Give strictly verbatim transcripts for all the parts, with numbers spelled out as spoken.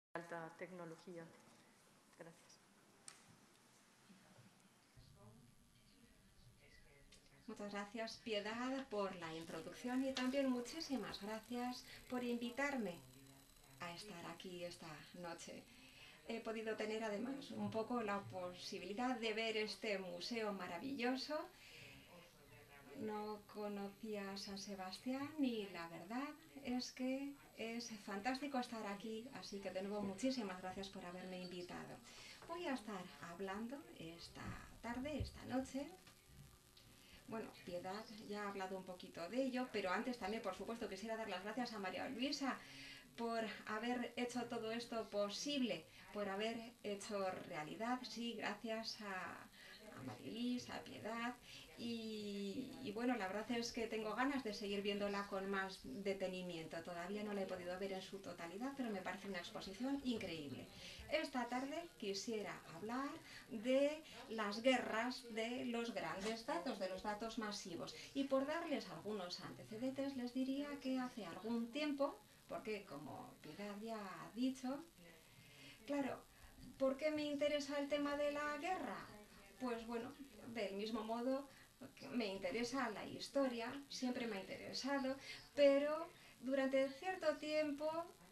alta tecnología. Gracias. Muchas gracias, Piedad, por la introducción y también muchísimas gracias por invitarme a estar aquí esta noche. He podido tener además un poco la posibilidad de ver este museo maravilloso. No conocía San Sebastián y la verdad es que es fantástico estar aquí, así que de nuevo muchísimas gracias por haberme invitado. Voy a estar hablando esta tarde, esta noche. Bueno, Piedad ya ha hablado un poquito de ello, pero antes también, por supuesto, quisiera dar las gracias a María Luisa por haber hecho todo esto posible, por haber hecho realidad, sí, gracias a, a Marilis, a Piedad, y, y bueno, la verdad es que tengo ganas de seguir viéndola con más detenimiento. Todavía no la he podido ver en su totalidad, pero me parece una exposición increíble. Esta tarde quisiera hablar de las guerras de los grandes datos, de los datos masivos, y por darles algunos antecedentes les diría que hace algún tiempo, porque como Piedad ya ha dicho, claro, ¿por qué me interesa el tema de la guerra? Pues bueno, del mismo modo que me interesa la historia, siempre me ha interesado, pero durante cierto tiempo,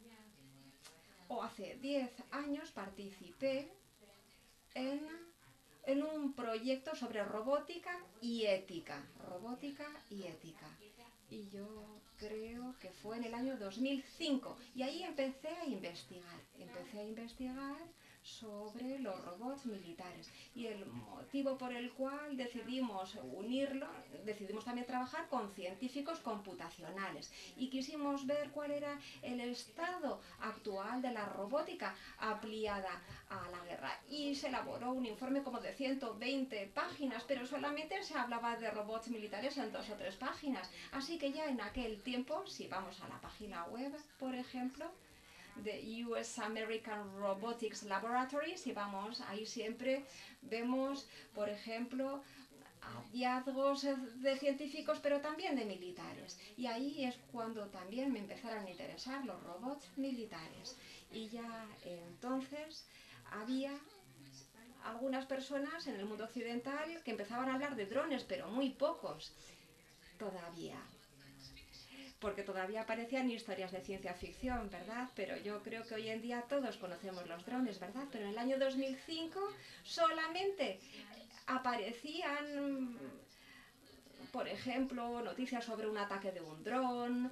o hace diez años, participé en, en un proyecto sobre robótica y ética. Robótica y ética. Y yo creo que fue en el año dos mil cinco. Y ahí empecé a investigar. Empecé a investigar sobre los robots militares. Y el motivo por el cual decidimos unirlo, decidimos también trabajar con científicos computacionales. Y quisimos ver cuál era el estado actual de la robótica aplicada a la guerra. Y se elaboró un informe como de ciento veinte páginas, pero solamente se hablaba de robots militares en dos o tres páginas. Así que ya en aquel tiempo, si vamos a la página web, por ejemplo, de U S American Robotics Laboratory, si vamos, ahí siempre vemos, por ejemplo, hallazgos de científicos, pero también de militares. Y ahí es cuando también me empezaron a interesar los robots militares. Y ya entonces había algunas personas en el mundo occidental que empezaban a hablar de drones, pero muy pocos todavía. Porque todavía aparecían historias de ciencia ficción, ¿verdad? Pero yo creo que hoy en día todos conocemos los drones, ¿verdad? Pero en el año dos mil cinco solamente aparecían, por ejemplo, noticias sobre un ataque de un dron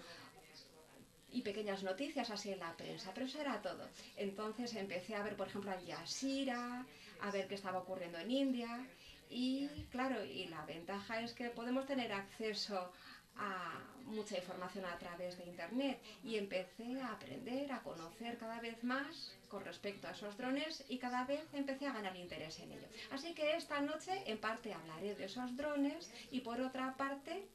y pequeñas noticias así en la prensa, pero eso era todo. Entonces empecé a ver, por ejemplo, Al Jazeera, a ver qué estaba ocurriendo en India, y claro, y la ventaja es que podemos tener acceso a mucha información a través de internet, y empecé a aprender, a conocer cada vez más con respecto a esos drones, y cada vez empecé a ganar interés en ello. Así que esta noche en parte hablaré de esos drones, y por otra parte,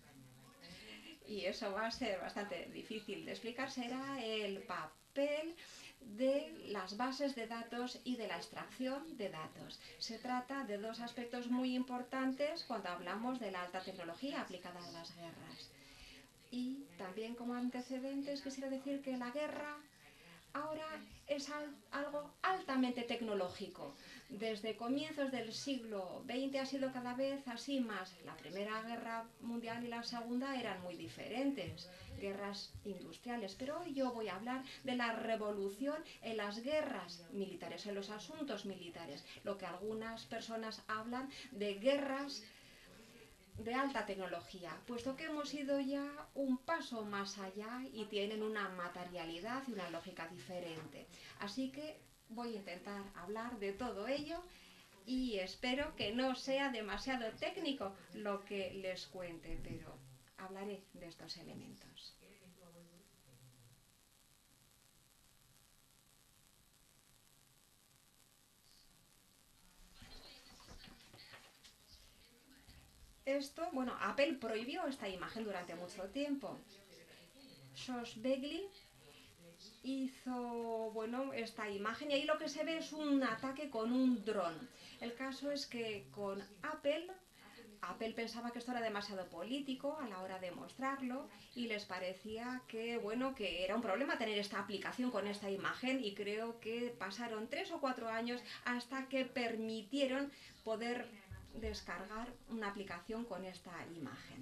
y eso va a ser bastante difícil de explicar, será el papel de las bases de datos y de la extracción de datos. Se trata de dos aspectos muy importantes cuando hablamos de la alta tecnología aplicada a las guerras. Y también como antecedentes quisiera decir que la guerra ahora es algo altamente tecnológico. Desde comienzos del siglo veinte ha sido cada vez así más. La Primera Guerra Mundial y la Segunda eran muy diferentes, guerras industriales, pero hoy yo voy a hablar de la revolución en las guerras militares, en los asuntos militares, lo que algunas personas hablan de guerras de alta tecnología, puesto que hemos ido ya un paso más allá y tienen una materialidad y una lógica diferente. Así que voy a intentar hablar de todo ello y espero que no sea demasiado técnico lo que les cuente, pero hablaré de estos elementos. Esto, bueno, Apple prohibió esta imagen durante mucho tiempo. Josh Begley hizo, bueno, esta imagen, y ahí lo que se ve es un ataque con un dron. El caso es que con Apple Apple pensaba que esto era demasiado político a la hora de mostrarlo y les parecía que, bueno, que era un problema tener esta aplicación con esta imagen, y creo que pasaron tres o cuatro años hasta que permitieron poder descargar una aplicación con esta imagen.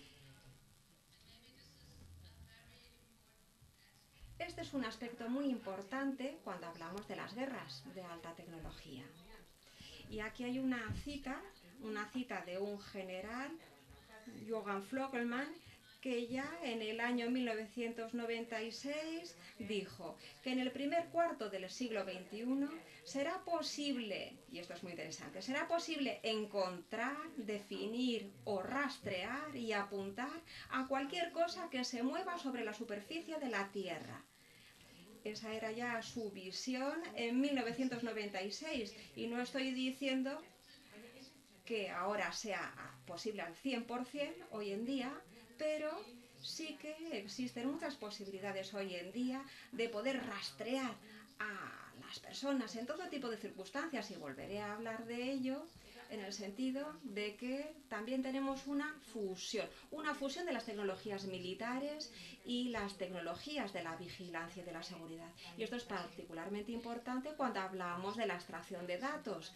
Este es un aspecto muy importante cuando hablamos de las guerras de alta tecnología. Y aquí hay una cita, una cita de un general, Johann Flockelmann, que ya en el año mil novecientos noventa y seis dijo que en el primer cuarto del siglo veintiuno será posible, y esto es muy interesante, será posible encontrar, definir o rastrear y apuntar a cualquier cosa que se mueva sobre la superficie de la Tierra. Esa era ya su visión en mil novecientos noventa y seis, y no estoy diciendo que ahora sea posible al cien por cien hoy en día, pero sí que existen muchas posibilidades hoy en día de poder rastrear a las personas en todo tipo de circunstancias, y volveré a hablar de ello en el sentido de que también tenemos una fusión, una fusión de las tecnologías militares y las tecnologías de la vigilancia y de la seguridad. Y esto es particularmente importante cuando hablamos de la extracción de datos,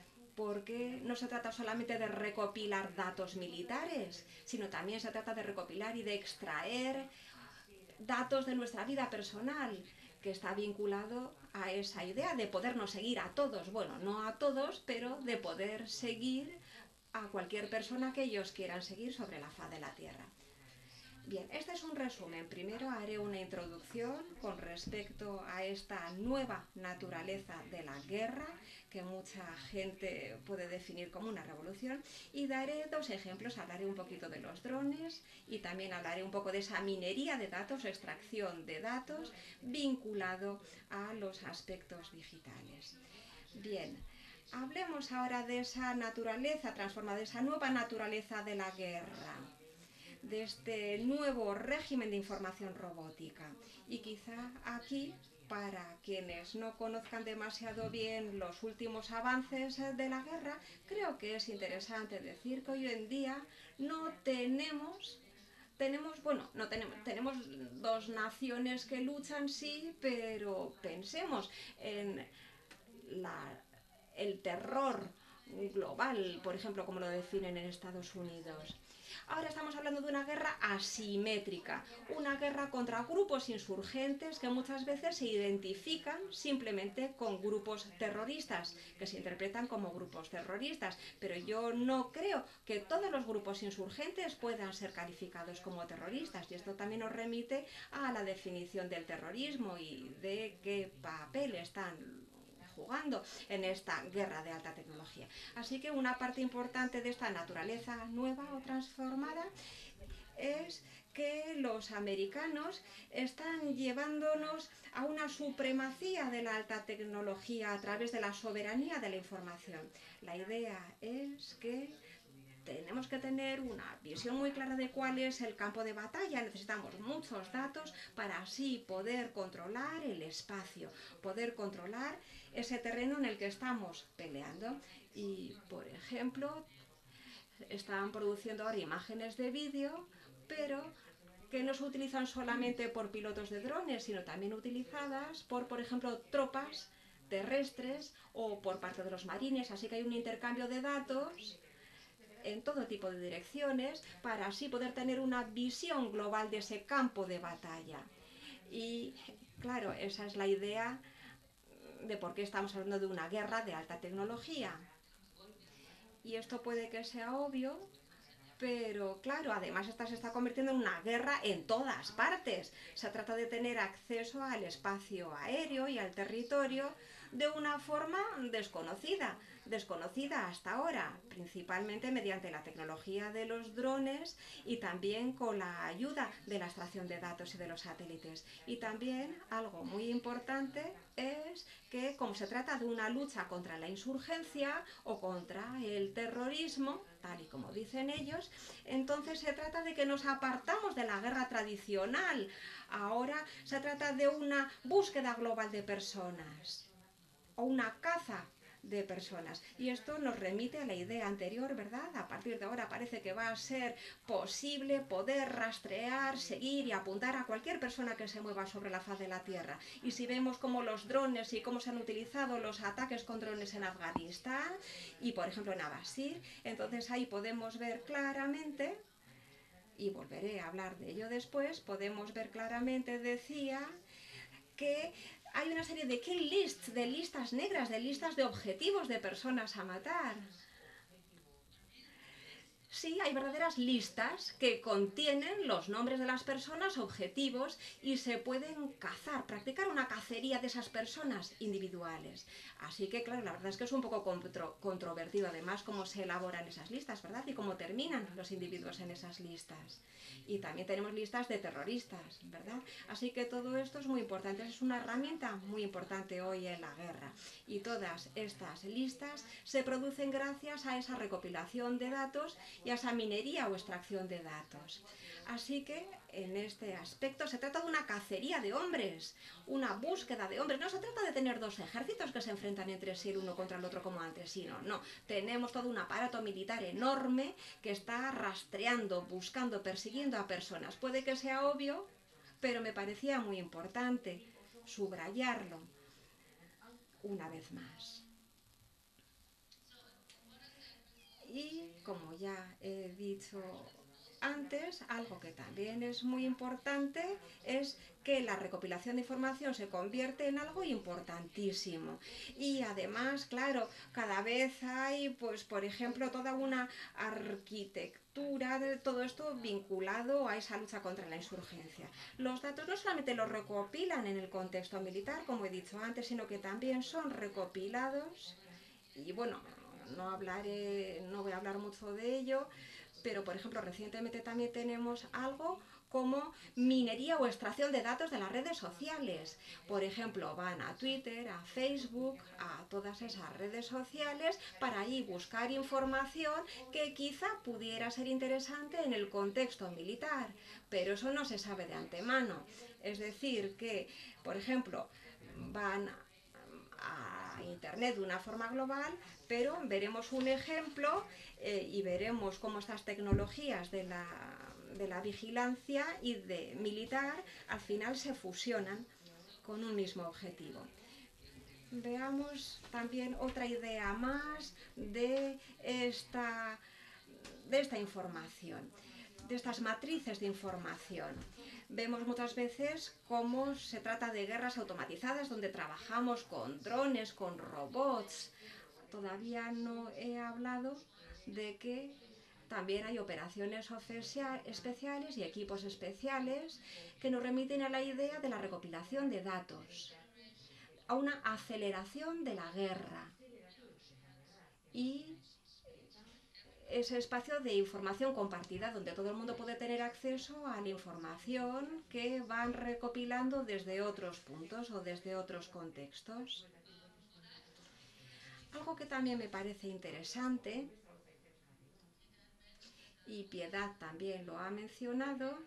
porque no se trata solamente de recopilar datos militares, sino también se trata de recopilar y de extraer datos de nuestra vida personal, que está vinculado a esa idea de podernos seguir a todos, bueno, no a todos, pero de poder seguir a cualquier persona que ellos quieran seguir sobre la faz de la Tierra. Bien, este es un resumen. Primero haré una introducción con respecto a esta nueva naturaleza de la guerra, que mucha gente puede definir como una revolución, y daré dos ejemplos. Hablaré un poquito de los drones y también hablaré un poco de esa minería de datos, extracción de datos, vinculado a los aspectos digitales. Bien, hablemos ahora de esa naturaleza transformada, de esa nueva naturaleza de la guerra, de este nuevo régimen de información robótica. Y quizá aquí, para quienes no conozcan demasiado bien los últimos avances de la guerra, creo que es interesante decir que hoy en día no tenemos, tenemos, bueno, no tenemos, tenemos dos naciones que luchan, sí, pero pensemos en la, el terror global, por ejemplo, como lo definen en Estados Unidos. Ahora estamos hablando de una guerra asimétrica, una guerra contra grupos insurgentes que muchas veces se identifican simplemente con grupos terroristas, que se interpretan como grupos terroristas, pero yo no creo que todos los grupos insurgentes puedan ser calificados como terroristas, y esto también nos remite a la definición del terrorismo y de qué papel están jugando en esta guerra de alta tecnología. Así que una parte importante de esta naturaleza nueva o transformada es que los americanos están llevándonos a una supremacía de la alta tecnología a través de la soberanía de la información. La idea es que tenemos que tener una visión muy clara de cuál es el campo de batalla. Necesitamos muchos datos para así poder controlar el espacio, poder controlar ese terreno en el que estamos peleando. Y, por ejemplo, están produciendo ahora imágenes de vídeo, pero que no se utilizan solamente por pilotos de drones, sino también utilizadas por, por ejemplo, tropas terrestres o por parte de los marines. Así que hay un intercambio de datos en todo tipo de direcciones para así poder tener una visión global de ese campo de batalla. Y claro, esa es la idea de por qué estamos hablando de una guerra de alta tecnología. Y esto puede que sea obvio, pero claro, además esta se está convirtiendo en una guerra en todas partes. Se trata de tener acceso al espacio aéreo y al territorio de una forma desconocida, desconocida hasta ahora, principalmente mediante la tecnología de los drones y también con la ayuda de la extracción de datos y de los satélites. Y también algo muy importante es que, como se trata de una lucha contra la insurgencia o contra el terrorismo, tal y como dicen ellos, entonces se trata de que nos apartamos de la guerra tradicional. Ahora se trata de una búsqueda global de personas o una caza de personas. Y esto nos remite a la idea anterior, ¿verdad? A partir de ahora parece que va a ser posible poder rastrear, seguir y apuntar a cualquier persona que se mueva sobre la faz de la Tierra. Y si vemos cómo los drones y cómo se han utilizado los ataques con drones en Afganistán y, por ejemplo, en Abasir, entonces ahí podemos ver claramente, y volveré a hablar de ello después, podemos ver claramente, decía, que hay una serie de kill lists, de listas negras, de listas de objetivos de personas a matar. Sí, hay verdaderas listas que contienen los nombres de las personas, objetivos, y se pueden cazar, practicar una cacería de esas personas individuales. Así que, claro, la verdad es que es un poco contro controvertido, además, cómo se elaboran esas listas, ¿verdad? Y cómo terminan los individuos en esas listas. Y también tenemos listas de terroristas, ¿verdad? Así que todo esto es muy importante, es una herramienta muy importante hoy en la guerra. Y todas estas listas se producen gracias a esa recopilación de datos y a esa minería o extracción de datos. Así que en este aspecto se trata de una cacería de hombres, una búsqueda de hombres. No se trata de tener dos ejércitos que se enfrentan entre sí el uno contra el otro como antes, sino no. Tenemos todo un aparato militar enorme que está rastreando, buscando, persiguiendo a personas. Puede que sea obvio, pero me parecía muy importante subrayarlo una vez más. Y como ya he dicho antes, algo que también es muy importante es que la recopilación de información se convierte en algo importantísimo. Y además, claro, cada vez hay, pues, por ejemplo, toda una arquitectura de todo esto vinculado a esa lucha contra la insurgencia. Los datos no solamente los recopilan en el contexto militar, como he dicho antes, sino que también son recopilados y, bueno, no hablaré, no voy a hablar mucho de ello, pero por ejemplo recientemente también tenemos algo como minería o extracción de datos de las redes sociales. Por ejemplo, van a Twitter, a Facebook, a todas esas redes sociales para ahí buscar información que quizá pudiera ser interesante en el contexto militar, pero eso no se sabe de antemano. Es decir, que, por ejemplo, van a Internet de una forma global, pero veremos un ejemplo eh, y veremos cómo estas tecnologías de la, de la vigilancia y de militar al final se fusionan con un mismo objetivo. Veamos también otra idea más de esta, de esta información, de estas matrices de información. Vemos muchas veces cómo se trata de guerras automatizadas donde trabajamos con drones, con robots. Todavía no he hablado de que también hay operaciones especiales y equipos especiales que nos remiten a la idea de la recopilación de datos, a una aceleración de la guerra y ese espacio de información compartida donde todo el mundo puede tener acceso a la información que van recopilando desde otros puntos o desde otros contextos. Algo que también me parece interesante, y Piedad también lo ha mencionado,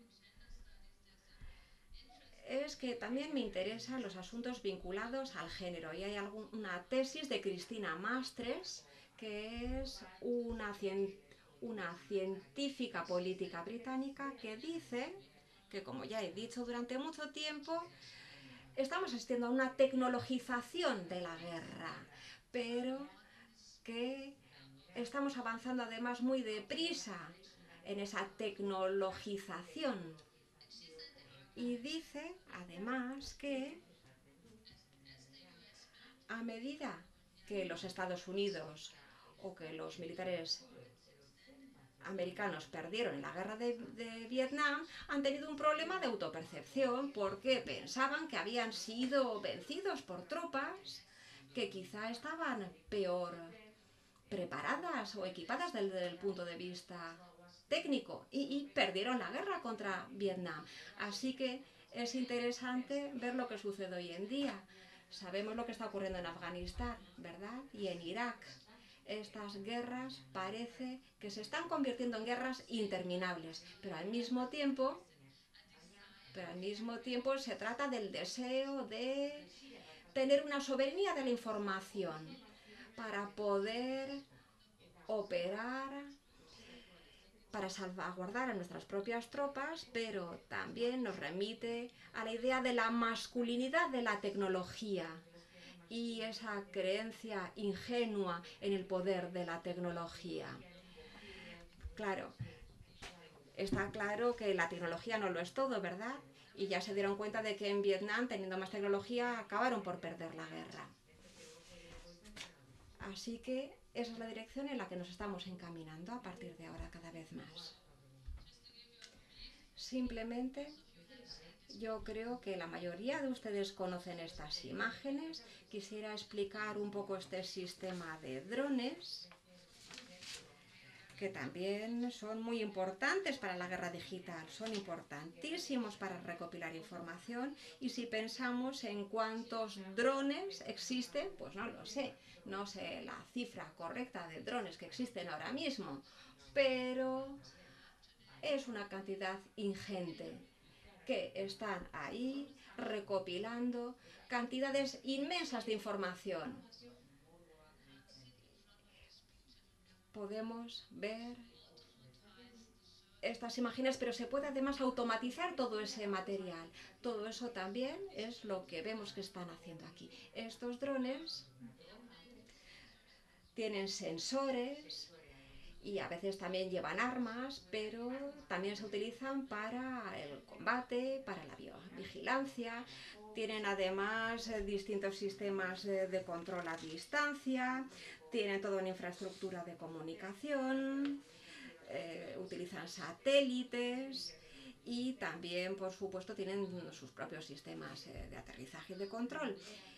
es que también me interesan los asuntos vinculados al género. Y hay algún, una tesis de Cristina Mastres, que es una científica una científica política británica que dice que, como ya he dicho durante mucho tiempo, estamos asistiendo a una tecnologización de la guerra, pero que estamos avanzando además muy deprisa en esa tecnologización. Y dice además que a medida que los Estados Unidos o que los militares americanos perdieron en la guerra de, de Vietnam, han tenido un problema de autopercepción porque pensaban que habían sido vencidos por tropas que quizá estaban peor preparadas o equipadas desde el punto de vista técnico y, y perdieron la guerra contra Vietnam. Así que es interesante ver lo que sucede hoy en día. Sabemos lo que está ocurriendo en Afganistán, ¿verdad? Y en Irak. Estas guerras parece que se están convirtiendo en guerras interminables, pero al mismo tiempo, pero al mismo tiempo se trata del deseo de tener una soberanía de la información. para poder operar, para salvaguardar a nuestras propias tropas, pero también nos remite a la idea de la masculinidad de la tecnología y esa creencia ingenua en el poder de la tecnología. Claro, está claro que la tecnología no lo es todo, ¿verdad? Y ya se dieron cuenta de que en Vietnam, teniendo más tecnología, acabaron por perder la guerra. Así que esa es la dirección en la que nos estamos encaminando a partir de ahora cada vez más. Simplemente yo creo que la mayoría de ustedes conocen estas imágenes. Quisiera explicar un poco este sistema de drones, que también son muy importantes para la guerra digital, son importantísimos para recopilar información, y si pensamos en cuántos drones existen, pues no lo sé, no sé la cifra correcta de drones que existen ahora mismo, pero es una cantidad ingente que están ahí recopilando cantidades inmensas de información. Podemos ver estas imágenes, pero se puede además automatizar todo ese material. Todo eso también es lo que vemos que están haciendo aquí. Estos drones tienen sensores y a veces también llevan armas, pero también se utilizan para el combate, para la vigilancia. Tienen además distintos sistemas de control a distancia, tienen toda una infraestructura de comunicación, eh, utilizan satélites y también, por supuesto, tienen sus propios sistemas eh, de aterrizaje y de control.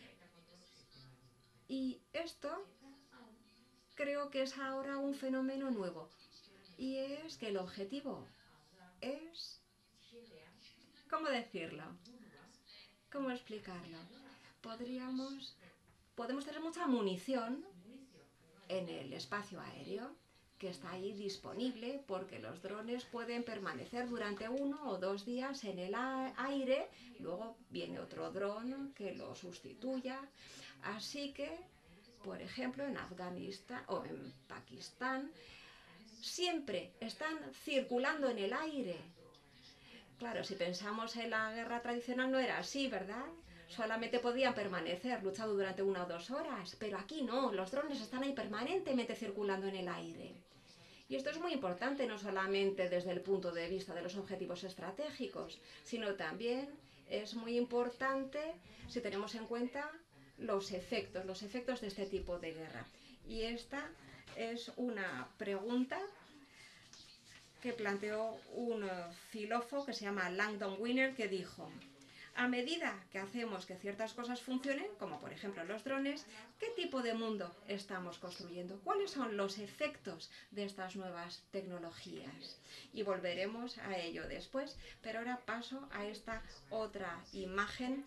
Y esto creo que es ahora un fenómeno nuevo, y es que el objetivo es, ¿cómo decirlo? ¿Cómo explicarlo? Podríamos, podemos tener mucha munición en el espacio aéreo que está ahí disponible, porque los drones pueden permanecer durante uno o dos días en el aire, luego viene otro dron que lo sustituya. Así que, por ejemplo, en Afganistán o en Pakistán, siempre están circulando en el aire. Claro, si pensamos en la guerra tradicional no era así, ¿verdad? Solamente podían permanecer luchando durante una o dos horas, pero aquí no, los drones están ahí permanentemente circulando en el aire. Y esto es muy importante, no solamente desde el punto de vista de los objetivos estratégicos, sino también es muy importante si tenemos en cuenta los efectos, los efectos de este tipo de guerra. Y esta es una pregunta que planteó un filósofo que se llama Langdon Winner, que dijo: a medida que hacemos que ciertas cosas funcionen, como por ejemplo los drones, ¿qué tipo de mundo estamos construyendo? ¿Cuáles son los efectos de estas nuevas tecnologías? Y volveremos a ello después, pero ahora paso a esta otra imagen.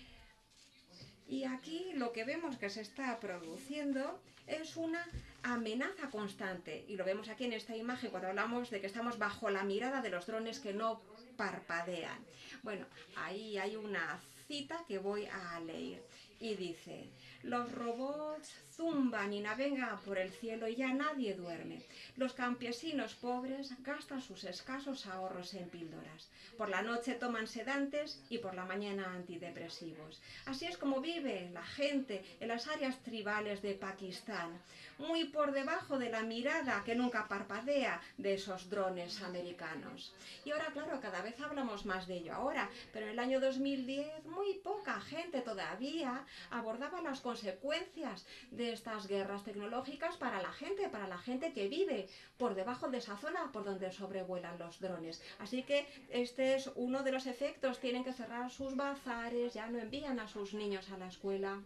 Y aquí lo que vemos que se está produciendo es una amenaza constante, y lo vemos aquí en esta imagen cuando hablamos de que estamos bajo la mirada de los drones que no parpadean. Bueno, ahí hay una cita que voy a leer y dice: los robots zumban y navegan por el cielo y ya nadie duerme. Los campesinos pobres gastan sus escasos ahorros en píldoras. Por la noche toman sedantes y por la mañana antidepresivos. Así es como vive la gente en las áreas tribales de Pakistán, muy por debajo de la mirada que nunca parpadea de esos drones americanos. Y ahora, claro, cada vez hablamos más de ello ahora, pero en el año dos mil diez muy poca gente todavía abordaba las consecuencias de estas guerras tecnológicas para la gente, para la gente que vive por debajo de esa zona por donde sobrevuelan los drones. Así que este es uno de los efectos. Tienen que cerrar sus bazares, ya no envían a sus niños a la escuela.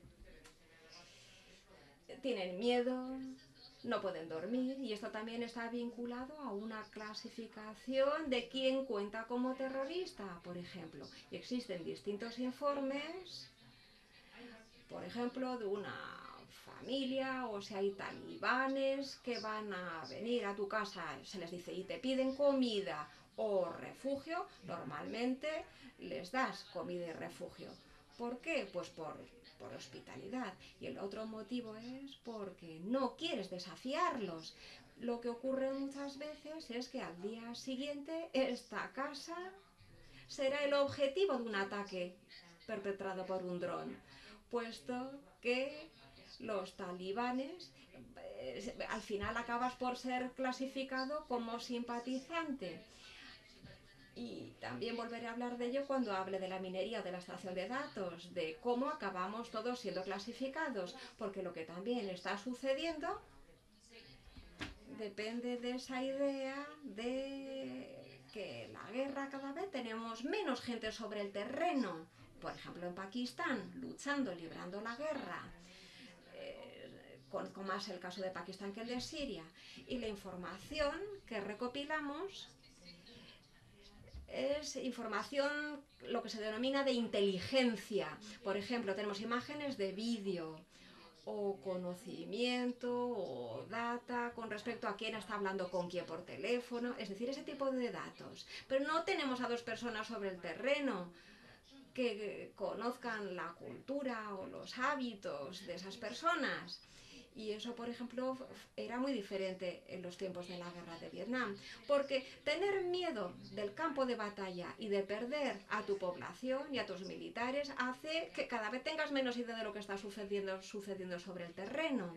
Tienen miedo, no pueden dormir, y esto también está vinculado a una clasificación de quién cuenta como terrorista, por ejemplo. Y existen distintos informes, por ejemplo, de una familia, o si hay talibanes que van a venir a tu casa, se les dice, y te piden comida o refugio, normalmente les das comida y refugio, ¿Por qué? Pues por, por hospitalidad. Y el otro motivo es porque no quieres desafiarlos. Lo que ocurre muchas veces es que al día siguiente esta casa será el objetivo de un ataque perpetrado por un dron, puesto que los talibanes, eh, al final acabas por ser clasificado como simpatizante. Y también volveré a hablar de ello cuando hable de la minería, de la extracción de datos, de cómo acabamos todos siendo clasificados, porque lo que también está sucediendo depende de esa idea de que la guerra cada vez tenemos menos gente sobre el terreno. Por ejemplo, en Pakistán, luchando, librando la guerra. Eh, conozco más el caso de Pakistán que el de Siria. Y la información que recopilamos es información, lo que se denomina de inteligencia. Por ejemplo, tenemos imágenes de vídeo, o conocimiento, o data con respecto a quién está hablando con quién por teléfono, es decir, ese tipo de datos. Pero no tenemos a dos personas sobre el terreno que conozcan la cultura o los hábitos de esas personas. Y eso, por ejemplo, era muy diferente en los tiempos de la guerra de Vietnam, porque tener miedo del campo de batalla y de perder a tu población y a tus militares hace que cada vez tengas menos idea de lo que está sucediendo, sucediendo sobre el terreno.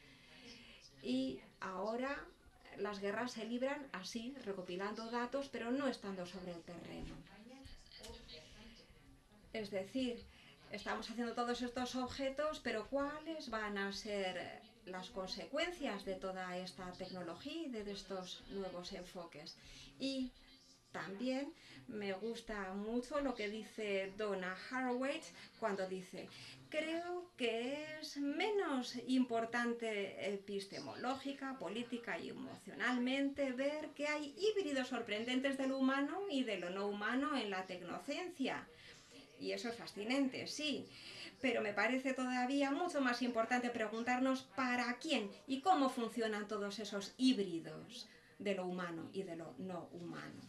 Y ahora las guerras se libran así, recopilando datos, pero no estando sobre el terreno. Es decir, estamos haciendo todos estos objetos, pero ¿cuáles van a ser las consecuencias de toda esta tecnología y de estos nuevos enfoques? Y también me gusta mucho lo que dice Donna Haraway cuando dice: creo que es menos importante epistemológica, política y emocionalmente ver que hay híbridos sorprendentes de lo humano y de lo no humano en la tecnociencia. Y eso es fascinante, sí, pero me parece todavía mucho más importante preguntarnos para quién y cómo funcionan todos esos híbridos de lo humano y de lo no humano.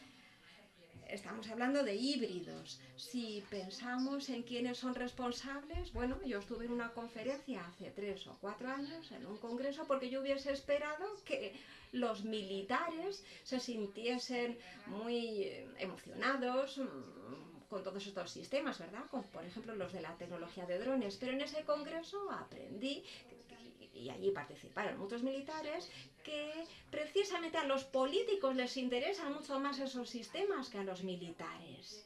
Estamos hablando de híbridos. Si pensamos en quiénes son responsables, bueno, yo estuve en una conferencia hace tres o cuatro años, en un congreso, porque yo hubiese esperado que los militares se sintiesen muy emocionados con todos estos sistemas, ¿verdad? Como por ejemplo los de la tecnología de drones. Pero en ese congreso aprendí, y allí participaron muchos militares, que precisamente a los políticos les interesan mucho más esos sistemas que a los militares.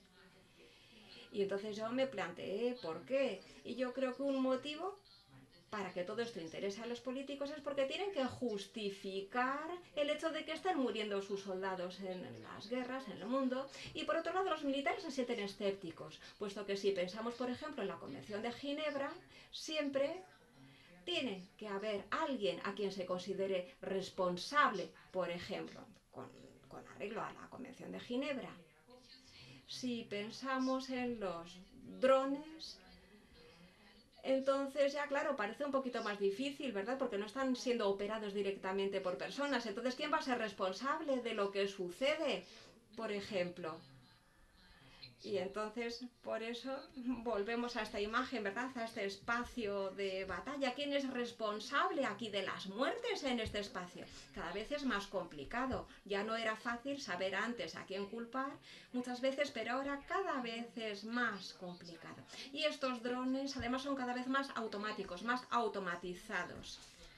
Y entonces yo me planteé por qué. Y yo creo que un motivo para que todo esto interese a los políticos es porque tienen que justificar el hecho de que están muriendo sus soldados en las guerras, en el mundo, y por otro lado los militares se sienten escépticos, puesto que si pensamos, por ejemplo, en la Convención de Ginebra, siempre tiene que haber alguien a quien se considere responsable, por ejemplo, con, con arreglo a la Convención de Ginebra. Si pensamos en los drones, entonces ya claro, parece un poquito más difícil, ¿verdad? Porque no están siendo operados directamente por personas. Entonces, ¿quién va a ser responsable de lo que sucede, por ejemplo? Y entonces, por eso, volvemos a esta imagen, ¿verdad? A este espacio de batalla. ¿Quién es responsable aquí de las muertes en este espacio? Cada vez es más complicado. Ya no era fácil saber antes a quién culpar, muchas veces, pero ahora cada vez es más complicado. Y estos drones, además, son cada vez más automáticos, más automatizados.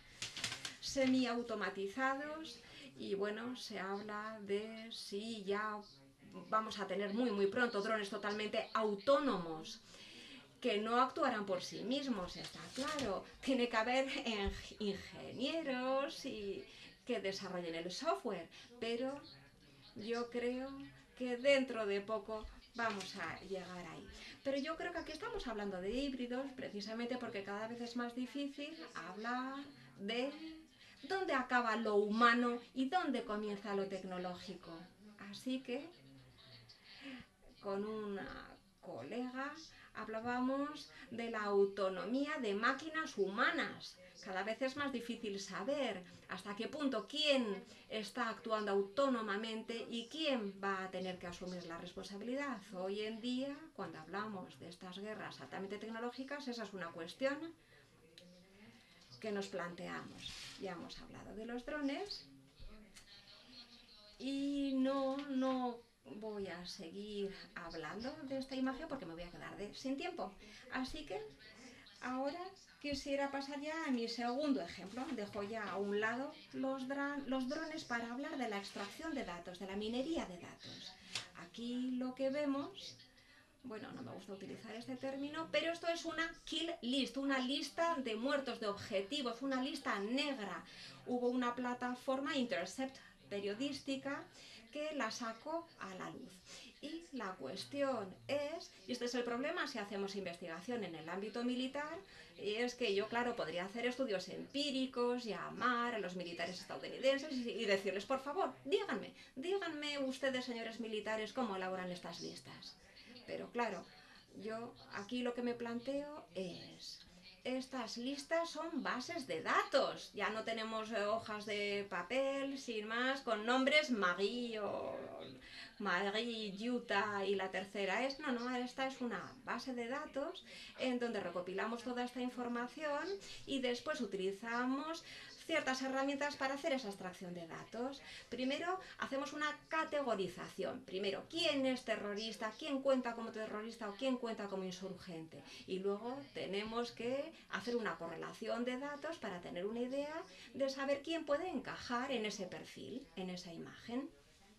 Semiautomatizados. Y bueno, se habla de si ya vamos a tener muy muy pronto drones totalmente autónomos que no actuarán por sí mismos, está claro. Tiene que haber ingenieros y que desarrollen el software, pero yo creo que dentro de poco vamos a llegar ahí. Pero yo creo que aquí estamos hablando de híbridos precisamente porque cada vez es más difícil hablar de dónde acaba lo humano y dónde comienza lo tecnológico. Así que con una colega hablábamos de la autonomía de máquinas humanas. Cada vez es más difícil saber hasta qué punto quién está actuando autónomamente y quién va a tener que asumir la responsabilidad. Hoy en día, cuando hablamos de estas guerras altamente tecnológicas, esa es una cuestión que nos planteamos. Ya hemos hablado de los drones y no, no voy a seguir hablando de esta imagen porque me voy a quedar de, sin tiempo. Así que ahora quisiera pasar ya a mi segundo ejemplo. Dejo ya a un lado los, los drones para hablar de la extracción de datos, de la minería de datos. Aquí lo que vemos, bueno, no me gusta utilizar este término, pero esto es una kill list, una lista de muertos, de objetivos, una lista negra. Hubo una plataforma, Intercept periodística, que la sacó a la luz. Y la cuestión es, y este es el problema si hacemos investigación en el ámbito militar, y es que yo, claro, podría hacer estudios empíricos, llamar a los militares estadounidenses y, y decirles, por favor, díganme, díganme ustedes, señores militares, cómo elaboran estas listas. Pero claro, yo aquí lo que me planteo es, estas listas son bases de datos. Ya no tenemos eh, hojas de papel, sin más, con nombres Marie o Marie, Utah y la tercera es, no, no, esta es una base de datos en donde recopilamos toda esta información y después utilizamos ciertas herramientas para hacer esa extracción de datos. Primero, hacemos una categorización. Primero, ¿quién es terrorista? ¿Quién cuenta como terrorista o quién cuenta como insurgente? Y luego tenemos que hacer una correlación de datos para tener una idea de saber quién puede encajar en ese perfil, en esa imagen.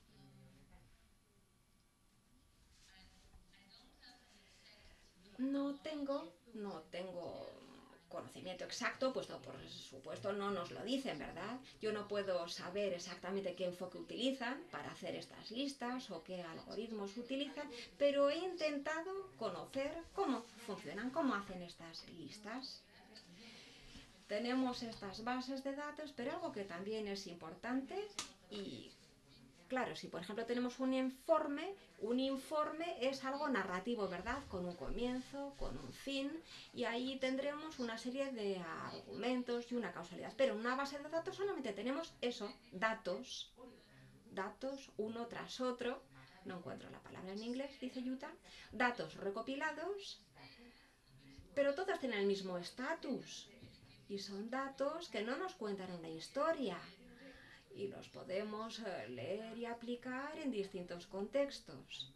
No tengo, no tengo conocimiento exacto, puesto por supuesto no nos lo dicen, ¿verdad? Yo no puedo saber exactamente qué enfoque utilizan para hacer estas listas o qué algoritmos utilizan, pero he intentado conocer cómo funcionan, cómo hacen estas listas. Tenemos estas bases de datos, pero algo que también es importante y claro, si por ejemplo tenemos un informe, un informe es algo narrativo, ¿verdad? Con un comienzo, con un fin, y ahí tendremos una serie de argumentos y una causalidad. Pero en una base de datos solamente tenemos eso, datos, datos uno tras otro, no encuentro la palabra en inglés, dice Utah, datos recopilados, pero todos tienen el mismo estatus, y son datos que no nos cuentan una historia, y los podemos leer y aplicar en distintos contextos.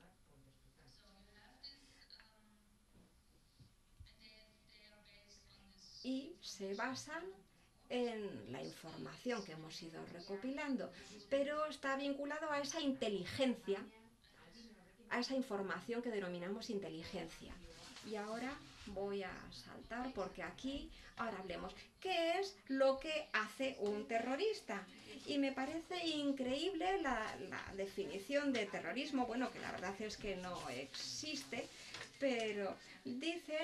Y se basan en la información que hemos ido recopilando, pero está vinculado a esa inteligencia, a esa información que denominamos inteligencia. Y ahora voy a saltar porque aquí, ahora hablemos, ¿qué es lo que hace un terrorista? Y me parece increíble la, la definición de terrorismo, bueno, que la verdad es que no existe, pero dicen,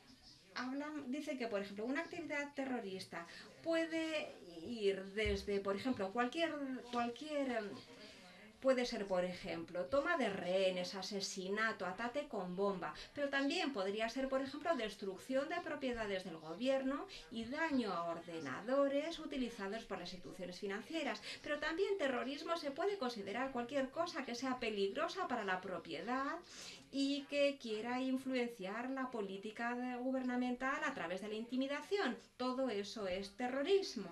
hablan, dicen que, por ejemplo, una actividad terrorista puede ir desde, por ejemplo, cualquier, cualquier puede ser, por ejemplo, toma de rehenes, asesinato, ataque con bomba, pero también podría ser, por ejemplo, destrucción de propiedades del gobierno y daño a ordenadores utilizados por las instituciones financieras. Pero también terrorismo se puede considerar cualquier cosa que sea peligrosa para la propiedad y que quiera influenciar la política gubernamental a través de la intimidación. Todo eso es terrorismo.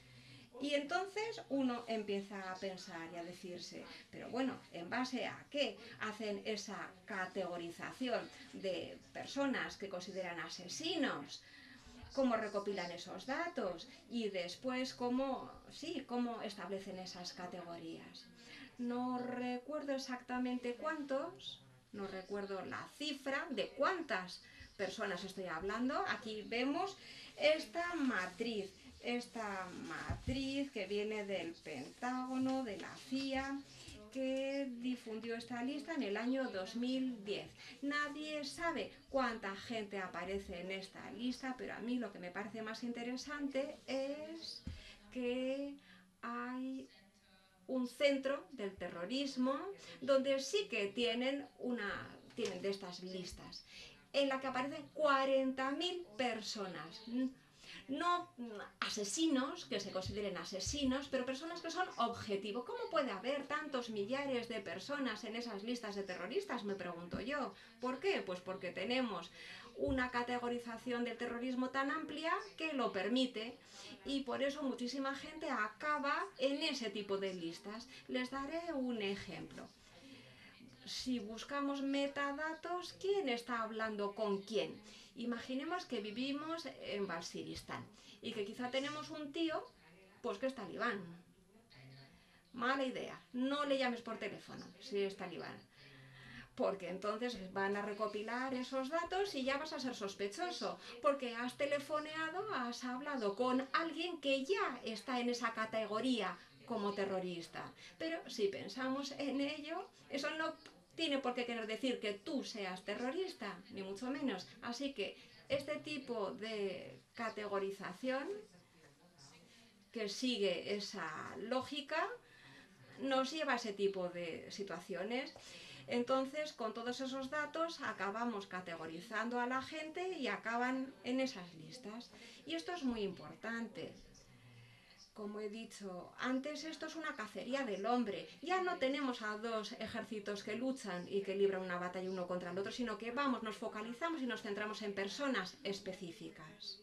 Y entonces uno empieza a pensar y a decirse, pero bueno, ¿en base a qué hacen esa categorización de personas que consideran asesinos? ¿Cómo recopilan esos datos? Y después, ¿cómo, sí, cómo establecen esas categorías? No recuerdo exactamente cuántos, no recuerdo la cifra de cuántas personas estoy hablando. Aquí vemos esta matriz. Esta matriz que viene del Pentágono, de la C I A, que difundió esta lista en el año dos mil diez. Nadie sabe cuánta gente aparece en esta lista, pero a mí lo que me parece más interesante es que hay un centro del terrorismo donde sí que tienen una tienen de estas listas, en la que aparecen cuarenta mil personas. No asesinos, que se consideren asesinos, pero personas que son objetivo. ¿Cómo puede haber tantos millares de personas en esas listas de terroristas? Me pregunto yo. ¿Por qué? Pues porque tenemos una categorización del terrorismo tan amplia que lo permite, y por eso muchísima gente acaba en ese tipo de listas. Les daré un ejemplo. Si buscamos metadatos, ¿quién está hablando con quién? Imaginemos que vivimos en Basiristán y que quizá tenemos un tío, pues que es talibán. Mala idea, no le llames por teléfono si es talibán, porque entonces van a recopilar esos datos y ya vas a ser sospechoso, porque has telefoneado, has hablado con alguien que ya está en esa categoría como terrorista. Pero si pensamos en ello, eso no tiene por qué querer decir que tú seas terrorista, ni mucho menos. Así que este tipo de categorización que sigue esa lógica nos lleva a ese tipo de situaciones. Entonces, con todos esos datos acabamos categorizando a la gente y acaban en esas listas. Y esto es muy importante. Como he dicho antes, esto es una cacería del hombre. Ya no tenemos a dos ejércitos que luchan y que libran una batalla uno contra el otro, sino que vamos, nos focalizamos y nos centramos en personas específicas.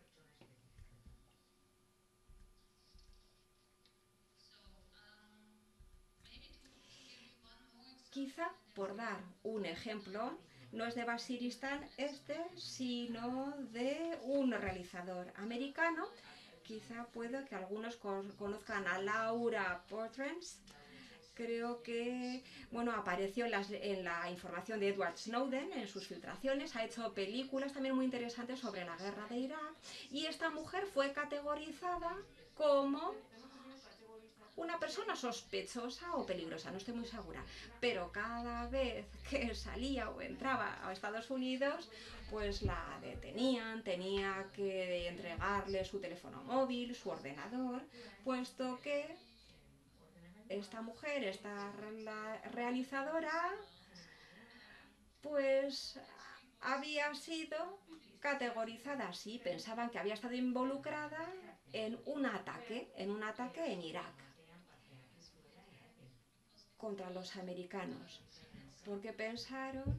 Quizá, por dar un ejemplo, no es de Basiristán este, sino de un realizador americano. Quizá pueda que algunos conozcan a Laura Poitras. Creo que bueno, apareció en, las, en la información de Edward Snowden, en sus filtraciones, ha hecho películas también muy interesantes sobre la guerra de Irak, y esta mujer fue categorizada como una persona sospechosa o peligrosa, no estoy muy segura, pero cada vez que salía o entraba a Estados Unidos, pues la detenían, tenía que entregarle su teléfono móvil, su ordenador, puesto que esta mujer, esta realizadora, pues había sido categorizada así, pensaban que había estado involucrada en un ataque, en un ataque en Irak contra los americanos, porque pensaron,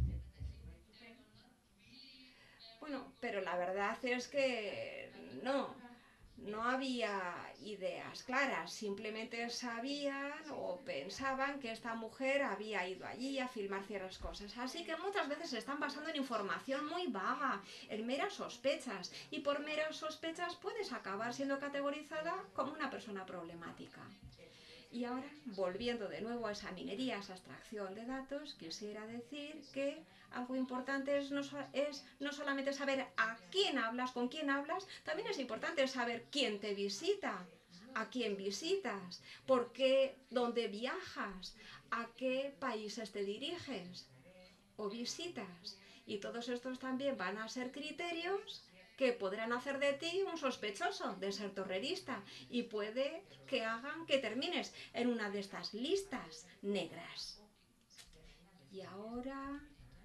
bueno, pero la verdad es que no, no había ideas claras, simplemente sabían o pensaban que esta mujer había ido allí a filmar ciertas cosas. Así que muchas veces se están basando en información muy vaga, en meras sospechas, y por meras sospechas puedes acabar siendo categorizada como una persona problemática. Y ahora, volviendo de nuevo a esa minería, a esa extracción de datos, quisiera decir que algo importante es no, es no solamente saber a quién hablas, con quién hablas, también es importante saber quién te visita, a quién visitas, por qué, dónde viajas, a qué países te diriges o visitas. Y todos estos también van a ser criterios que podrán hacer de ti un sospechoso de ser terrorista, y puede que hagan que termines en una de estas listas negras. Y ahora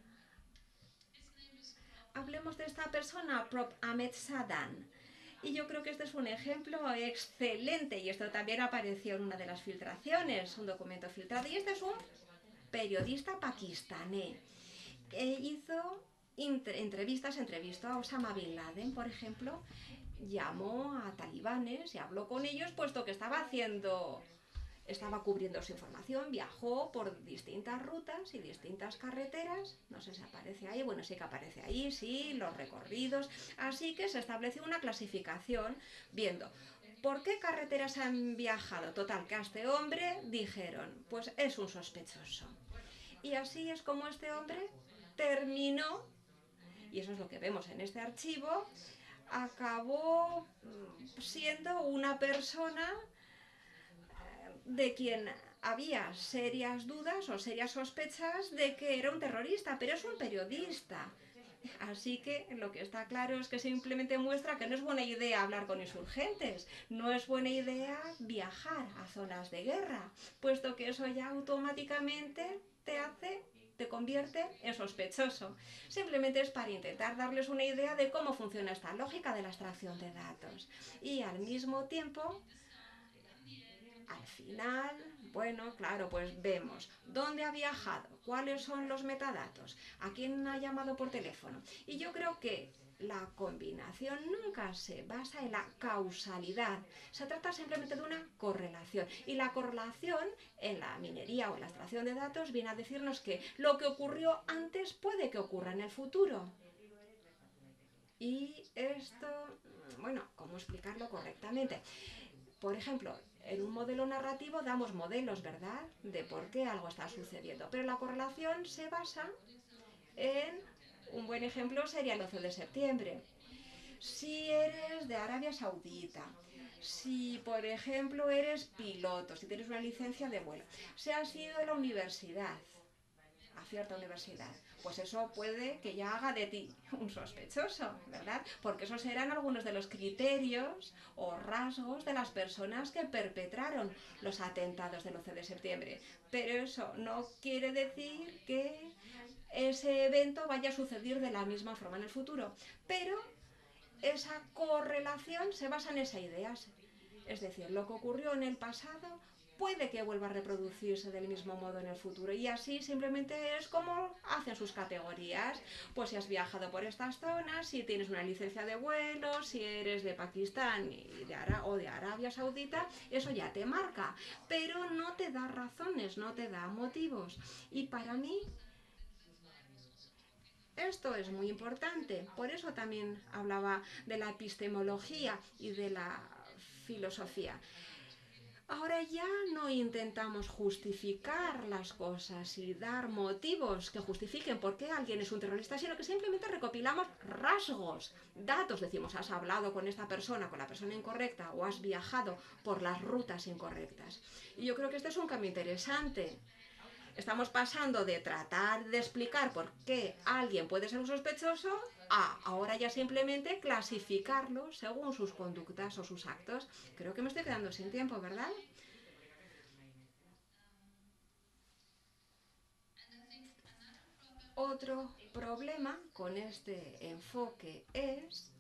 hablemos de esta persona, Prop Ahmed Sadan. Y yo creo que este es un ejemplo excelente, y esto también apareció en una de las filtraciones, un documento filtrado, y este es un periodista pakistaní. E hizo entrevistas, entrevistó a Osama Bin Laden, por ejemplo, llamó a talibanes y habló con ellos, puesto que estaba haciendo, estaba cubriendo su información, viajó por distintas rutas y distintas carreteras, no sé si aparece ahí, bueno, sí que aparece ahí, sí, los recorridos, así que se estableció una clasificación viendo por qué carreteras han viajado. Total, que a este hombre dijeron, pues es un sospechoso. Y así es como este hombre terminó, y eso es lo que vemos en este archivo, acabó siendo una persona de quien había serias dudas o serias sospechas de que era un terrorista, pero es un periodista. Así que lo que está claro es que simplemente muestra que no es buena idea hablar con insurgentes, no es buena idea viajar a zonas de guerra, puesto que eso ya automáticamente te hace te convierte en sospechoso. Simplemente es para intentar darles una idea de cómo funciona esta lógica de la extracción de datos. Y al mismo tiempo, al final, bueno, claro, pues vemos dónde ha viajado, cuáles son los metadatos, a quién ha llamado por teléfono. Y yo creo que la combinación nunca se basa en la causalidad, se trata simplemente de una correlación. Y la correlación en la minería o en la extracción de datos viene a decirnos que lo que ocurrió antes puede que ocurra en el futuro. Y esto, bueno, ¿cómo explicarlo correctamente? Por ejemplo, en un modelo narrativo damos modelos, ¿verdad?, de por qué algo está sucediendo. Pero la correlación se basa en, un buen ejemplo sería el once de septiembre. Si eres de Arabia Saudita, si por ejemplo eres piloto, si tienes una licencia de vuelo, si has ido a la universidad, a cierta universidad, pues eso puede que ya haga de ti un sospechoso, ¿verdad? Porque esos serán algunos de los criterios o rasgos de las personas que perpetraron los atentados del once de septiembre. Pero eso no quiere decir que ese evento vaya a suceder de la misma forma en el futuro. Pero esa correlación se basa en esas ideas. Es decir, lo que ocurrió en el pasado puede que vuelva a reproducirse del mismo modo en el futuro. Y así simplemente es como hacen sus categorías. Pues si has viajado por estas zonas, si tienes una licencia de vuelo, si eres de Pakistán y de Ara- o de Arabia Saudita, eso ya te marca. Pero no te da razones, no te da motivos. Y para mí esto es muy importante. Por eso también hablaba de la epistemología y de la filosofía. Ahora ya no intentamos justificar las cosas y dar motivos que justifiquen por qué alguien es un terrorista, sino que simplemente recopilamos rasgos, datos. Decimos, has hablado con esta persona, con la persona incorrecta, o has viajado por las rutas incorrectas. Y yo creo que este es un cambio interesante. Estamos pasando de tratar de explicar por qué alguien puede ser un sospechoso a ahora ya simplemente clasificarlo según sus conductas o sus actos. Creo que me estoy quedando sin tiempo, ¿verdad? Otro problema con este enfoque es,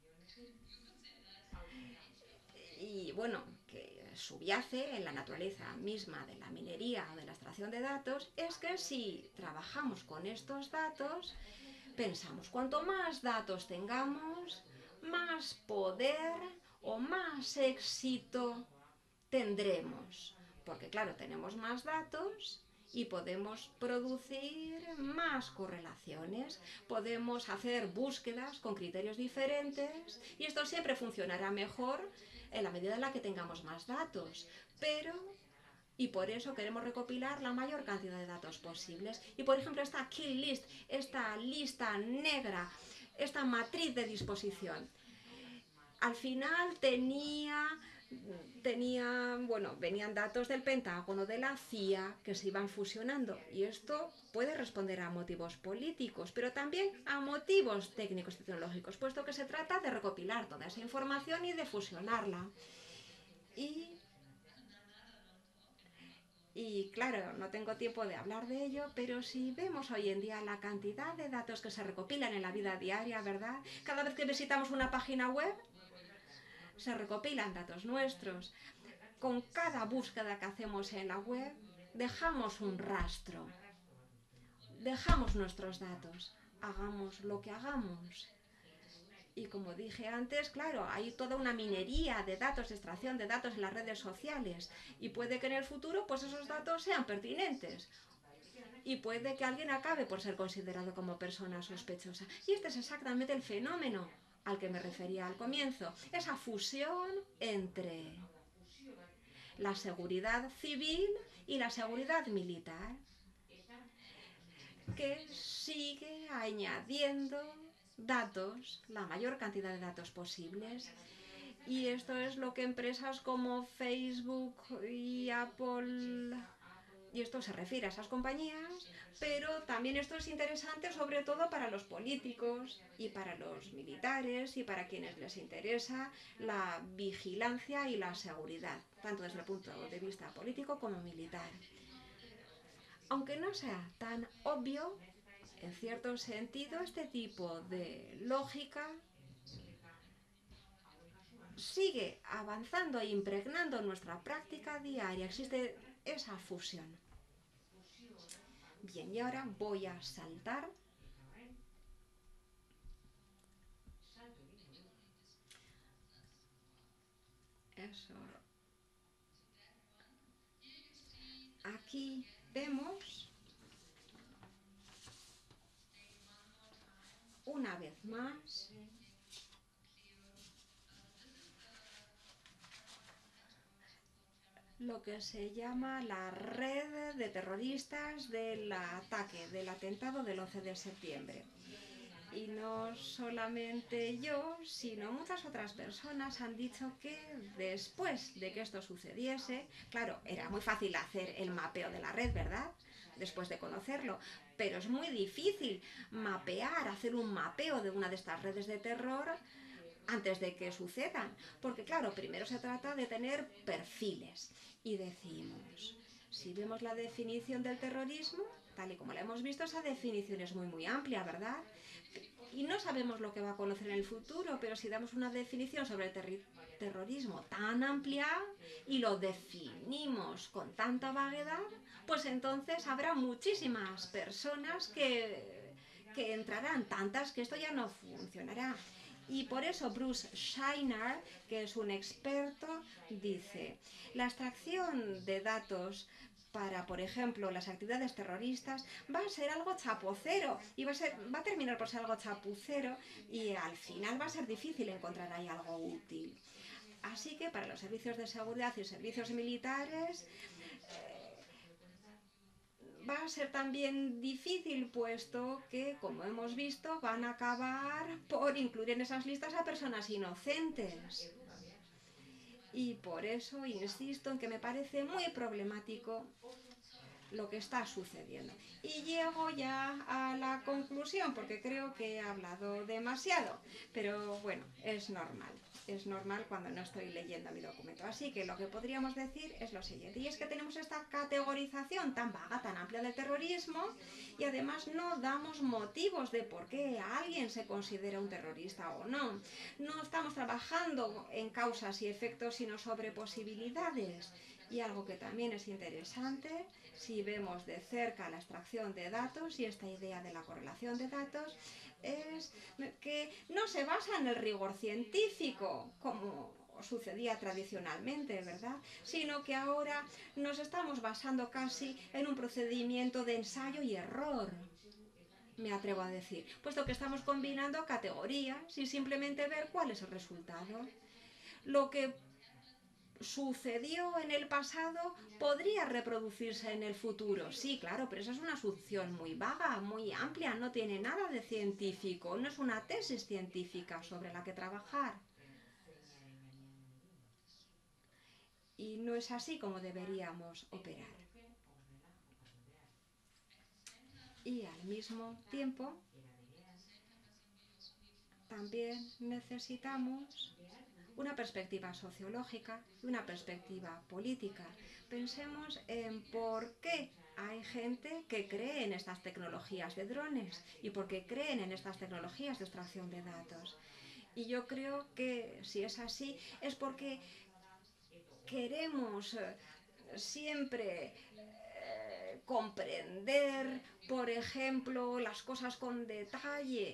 y bueno, que subyace en la naturaleza misma de la minería o de la extracción de datos, es que si trabajamos con estos datos, pensamos, cuanto más datos tengamos, más poder o más éxito tendremos. Porque claro, tenemos más datos y podemos producir más correlaciones, podemos hacer búsquedas con criterios diferentes y esto siempre funcionará mejor en la medida en la que tengamos más datos. Pero y por eso queremos recopilar la mayor cantidad de datos posibles. Y por ejemplo, esta kill list, esta lista negra, esta matriz de disposición, al final tenía, tenía, bueno, venían datos del Pentágono, de la C I A, que se iban fusionando. Y esto puede responder a motivos políticos, pero también a motivos técnicos y tecnológicos, puesto que se trata de recopilar toda esa información y de fusionarla. Y Y claro, no tengo tiempo de hablar de ello, pero si vemos hoy en día la cantidad de datos que se recopilan en la vida diaria, ¿verdad? Cada vez que visitamos una página web, se recopilan datos nuestros. Con cada búsqueda que hacemos en la web, dejamos un rastro. Dejamos nuestros datos. Hagamos lo que hagamos. Y como dije antes, claro, hay toda una minería de datos, extracción de datos en las redes sociales. Y puede que en el futuro pues esos datos sean pertinentes. Y puede que alguien acabe por ser considerado como persona sospechosa. Y este es exactamente el fenómeno al que me refería al comienzo. Esa fusión entre la seguridad civil y la seguridad militar, que sigue añadiendo datos, la mayor cantidad de datos posibles. Y esto es lo que empresas como Facebook y Apple, y esto se refiere a esas compañías, pero también esto es interesante sobre todo para los políticos y para los militares y para quienes les interesa la vigilancia y la seguridad, tanto desde el punto de vista político como militar. Aunque no sea tan obvio, en cierto sentido, este tipo de lógica sigue avanzando e impregnando nuestra práctica diaria. Existe esa fusión. Bien, y ahora voy a saltar eso. Aquí vemos una vez más lo que se llama la red de terroristas del ataque, del atentado del once de septiembre. Y no solamente yo, sino muchas otras personas han dicho que después de que esto sucediese, claro, era muy fácil hacer el mapeo de la red, ¿verdad? Después de conocerlo, pero es muy difícil mapear, hacer un mapeo de una de estas redes de terror antes de que sucedan, porque claro, primero se trata de tener perfiles y decimos, si vemos la definición del terrorismo, tal y como la hemos visto, esa definición es muy muy amplia, ¿verdad? Y no sabemos lo que va a conocer en el futuro, pero si damos una definición sobre el ter terrorismo tan amplia y lo definimos con tanta vaguedad, pues entonces habrá muchísimas personas que, que entrarán, tantas que esto ya no funcionará. Y por eso Bruce Schneier, que es un experto, dice, la extracción de datos para, por ejemplo, las actividades terroristas va a ser algo chapucero y va a, ser, va a terminar por ser algo chapucero y al final va a ser difícil encontrar ahí algo útil. Así que para los servicios de seguridad y servicios militares va a ser también difícil, puesto que, como hemos visto, van a acabar por incluir en esas listas a personas inocentes. Y por eso insisto en que me parece muy problemático lo que está sucediendo. Y llego ya a la conclusión, porque creo que he hablado demasiado, pero bueno, es normal. Es normal cuando no estoy leyendo mi documento. Así que lo que podríamos decir es lo siguiente, y es que tenemos esta categorización tan vaga, tan amplia del terrorismo, y además no damos motivos de por qué alguien se considera un terrorista o no. No estamos trabajando en causas y efectos, sino sobre posibilidades. Y algo que también es interesante, si vemos de cerca la extracción de datos y esta idea de la correlación de datos, es que no se basa en el rigor científico, como sucedía tradicionalmente, ¿verdad? Sino que ahora nos estamos basando casi en un procedimiento de ensayo y error, me atrevo a decir, puesto que estamos combinando categorías y simplemente ver cuál es el resultado. Lo que sucedió en el pasado podría reproducirse en el futuro. Sí, claro, pero esa es una asunción muy vaga, muy amplia, no tiene nada de científico, no es una tesis científica sobre la que trabajar. Y no es así como deberíamos operar. Y al mismo tiempo, también necesitamos una perspectiva sociológica y una perspectiva política. Pensemos en por qué hay gente que cree en estas tecnologías de drones y por qué creen en estas tecnologías de extracción de datos. Y yo creo que si es así es porque queremos siempre eh, comprender, por ejemplo, las cosas con detalle.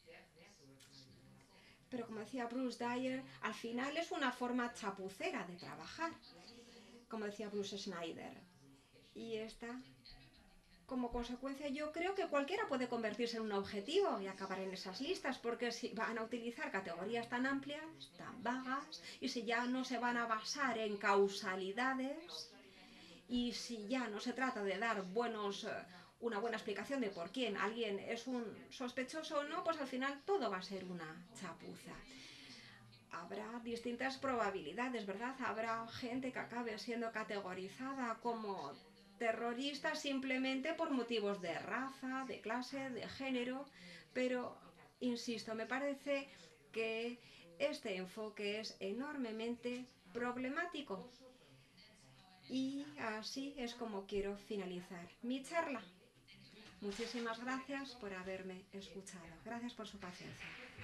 Pero como decía Bruce Dyer, al final es una forma chapucera de trabajar, como decía Bruce Schneier. Y esta, como consecuencia, yo creo que cualquiera puede convertirse en un objetivo y acabar en esas listas, porque si van a utilizar categorías tan amplias, tan vagas, y si ya no se van a basar en causalidades, y si ya no se trata de dar buenos... una buena explicación de por quién alguien es un sospechoso o no, pues al final todo va a ser una chapuza. Habrá distintas probabilidades, ¿verdad? Habrá gente que acabe siendo categorizada como terrorista simplemente por motivos de raza, de clase, de género, pero, insisto, me parece que este enfoque es enormemente problemático. Y así es como quiero finalizar mi charla. Muchísimas gracias por haberme escuchado. Gracias por su paciencia.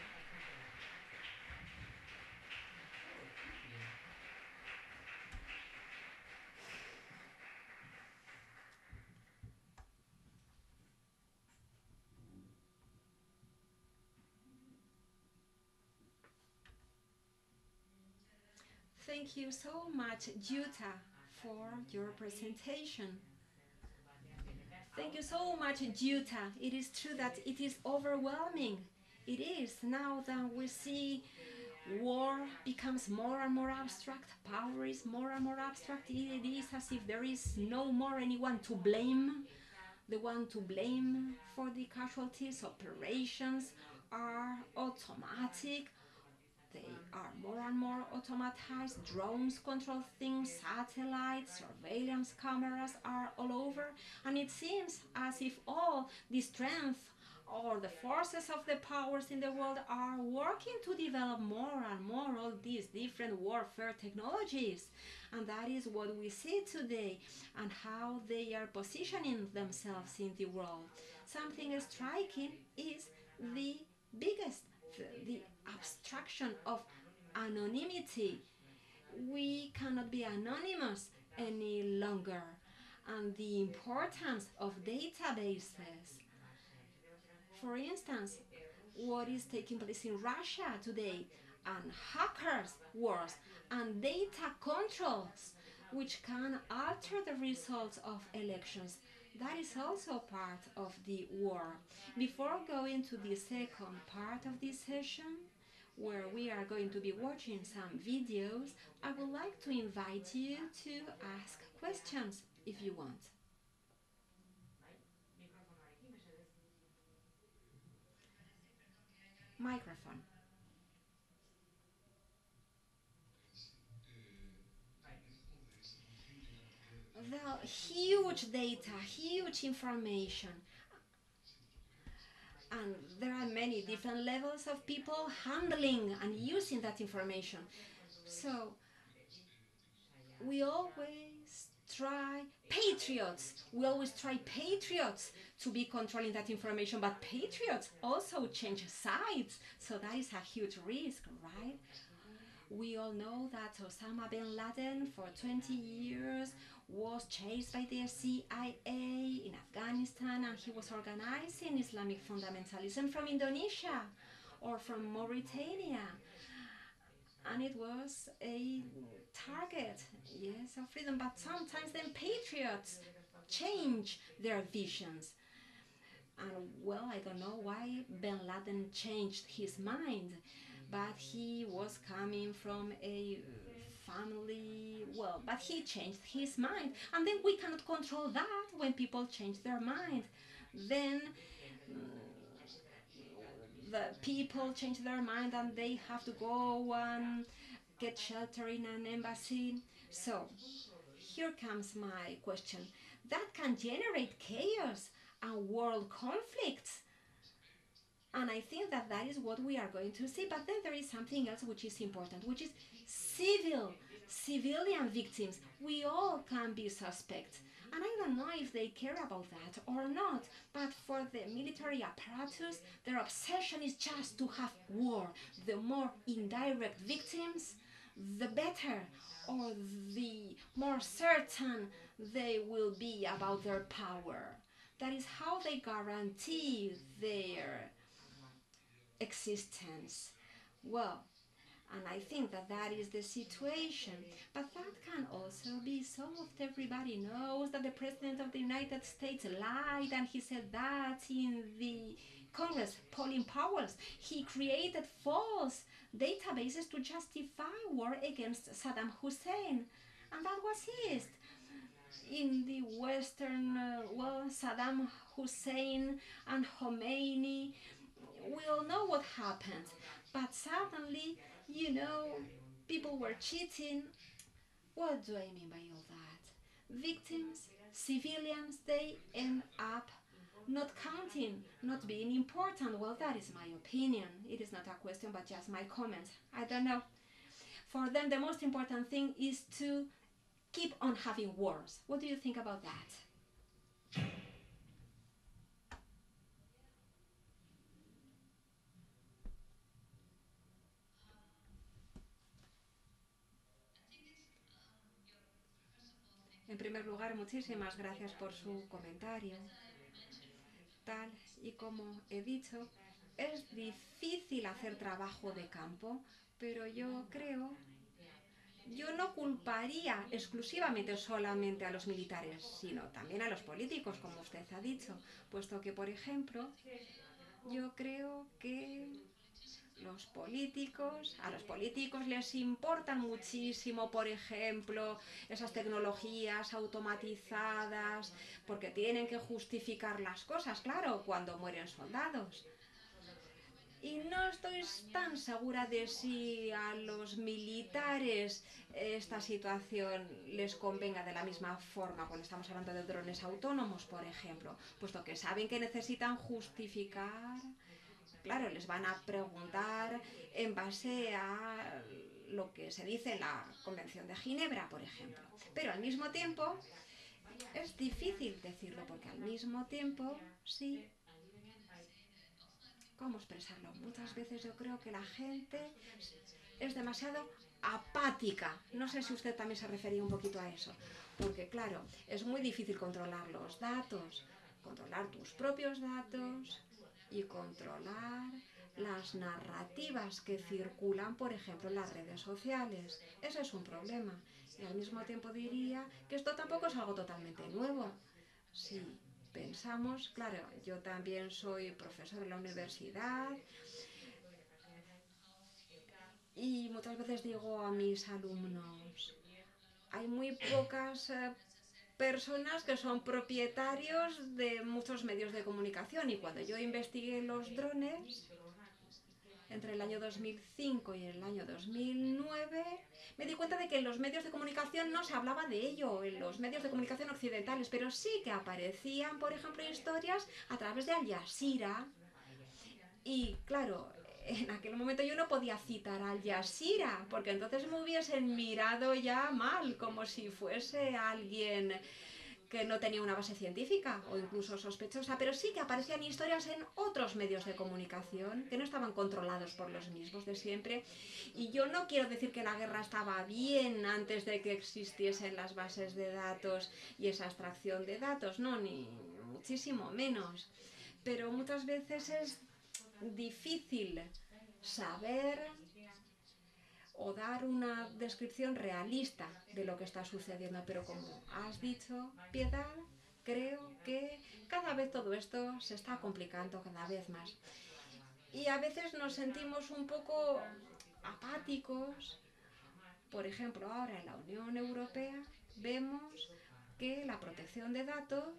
Thank you so much, Jutta, for your presentation. Thank you so much, Jutta. It is true that it is overwhelming. It is. Now that we see war becomes more and more abstract, power is more and more abstract, it is as if there is no more anyone to blame. The one to blame for the casualties, operations are automatic. They are more and more automatized. Drones control things, satellites, surveillance cameras are all over. And it seems as if all the strength or the forces of the powers in the world are working to develop more and more all these different warfare technologies. And that is what we see today and how they are positioning themselves in the world. Something striking is the biggest, the abstraction of anonymity. We cannot be anonymous any longer. And the importance of databases. For instance, what is taking place in Russia today, and hackers' wars, and data controls, which can alter the results of elections. That is also part of the war. Before going to the second part of this session, where we are going to be watching some videos, I would like to invite you to ask questions if you want. Microphone. The huge data, huge information. And there are many different levels of people handling and using that information. So we always try patriots. We always try patriots to be controlling that information, but patriots also change sides. So that is a huge risk, right? We all know that Osama bin Laden for twenty years was chased by the C I A in Afghanistan, and he was organizing Islamic fundamentalism from Indonesia or from Mauritania. And it was a target, yes, of freedom. But sometimes then patriots change their visions. And well, I don't know why bin Laden changed his mind, but he was coming from a family, well, but he changed his mind. And then we cannot control that when people change their mind. Then the people change their mind and they have to go and get shelter in an embassy. So here comes my question. That can generate chaos and world conflicts. And I think that that is what we are going to see. But then there is something else which is important, which is civil, civilian victims. We all can be suspects. And I don't know if they care about that or not. But for the military apparatus, their obsession is just to have war. The more indirect victims, the better, or the more certain they will be about their power. That is how they guarantee their existence. Well, and I think that that is the situation. But that can also be solved. Everybody knows that the President of the United States lied, and he said that in the Congress, Pauline Powers. He created false databases to justify war against Saddam Hussein. And that was it. In the Western, uh, well, Saddam Hussein and Khomeini, we all know what happened. But suddenly, you know, people were cheating. What do I mean by all that? Victims, civilians, they end up not counting, not being important. Well, that is my opinion. It is not a question, but just my comment. I don't know. For them, the most important thing is to keep on having wars. What do you think about that? En primer lugar, muchísimas gracias por su comentario. Tal y como he dicho, es difícil hacer trabajo de campo, pero yo creo, yo no culparía exclusivamente solamente a los militares, sino también a los políticos, como usted ha dicho, puesto que, por ejemplo, yo creo que los políticos, a los políticos les importan muchísimo, por ejemplo, esas tecnologías automatizadas, porque tienen que justificar las cosas, claro, cuando mueren soldados. Y no estoy tan segura de si a los militares esta situación les convenga de la misma forma cuando estamos hablando de drones autónomos, por ejemplo, puesto que saben que necesitan justificar. Claro, les van a preguntar en base a lo que se dice en la Convención de Ginebra, por ejemplo. Pero al mismo tiempo, es difícil decirlo, porque al mismo tiempo, sí, ¿cómo expresarlo? Muchas veces yo creo que la gente es demasiado apática. No sé si usted también se refería un poquito a eso. Porque claro, es muy difícil controlar los datos, controlar tus propios datos y controlar las narrativas que circulan, por ejemplo, en las redes sociales. Ese es un problema. Y al mismo tiempo diría que esto tampoco es algo totalmente nuevo. Sí, pensamos, claro, yo también soy profesor en la universidad y muchas veces digo a mis alumnos, hay muy pocas eh, personas que son propietarios de muchos medios de comunicación, y cuando yo investigué los drones entre el año dos mil cinco y el año dos mil nueve, me di cuenta de que en los medios de comunicación no se hablaba de ello, en los medios de comunicación occidentales, pero sí que aparecían, por ejemplo, historias a través de Al Jazeera. Y claro, en aquel momento yo no podía citar a Al Jazeera, porque entonces me hubiesen mirado ya mal, como si fuese alguien que no tenía una base científica o incluso sospechosa, pero sí que aparecían historias en otros medios de comunicación que no estaban controlados por los mismos de siempre. Y yo no quiero decir que la guerra estaba bien antes de que existiesen las bases de datos y esa extracción de datos, no, ni muchísimo menos. Pero muchas veces es difícil saber o dar una descripción realista de lo que está sucediendo. Pero como has dicho, Piedad, creo que cada vez todo esto se está complicando cada vez más. Y a veces nos sentimos un poco apáticos. Por ejemplo, ahora en la Unión Europea vemos que la protección de datos,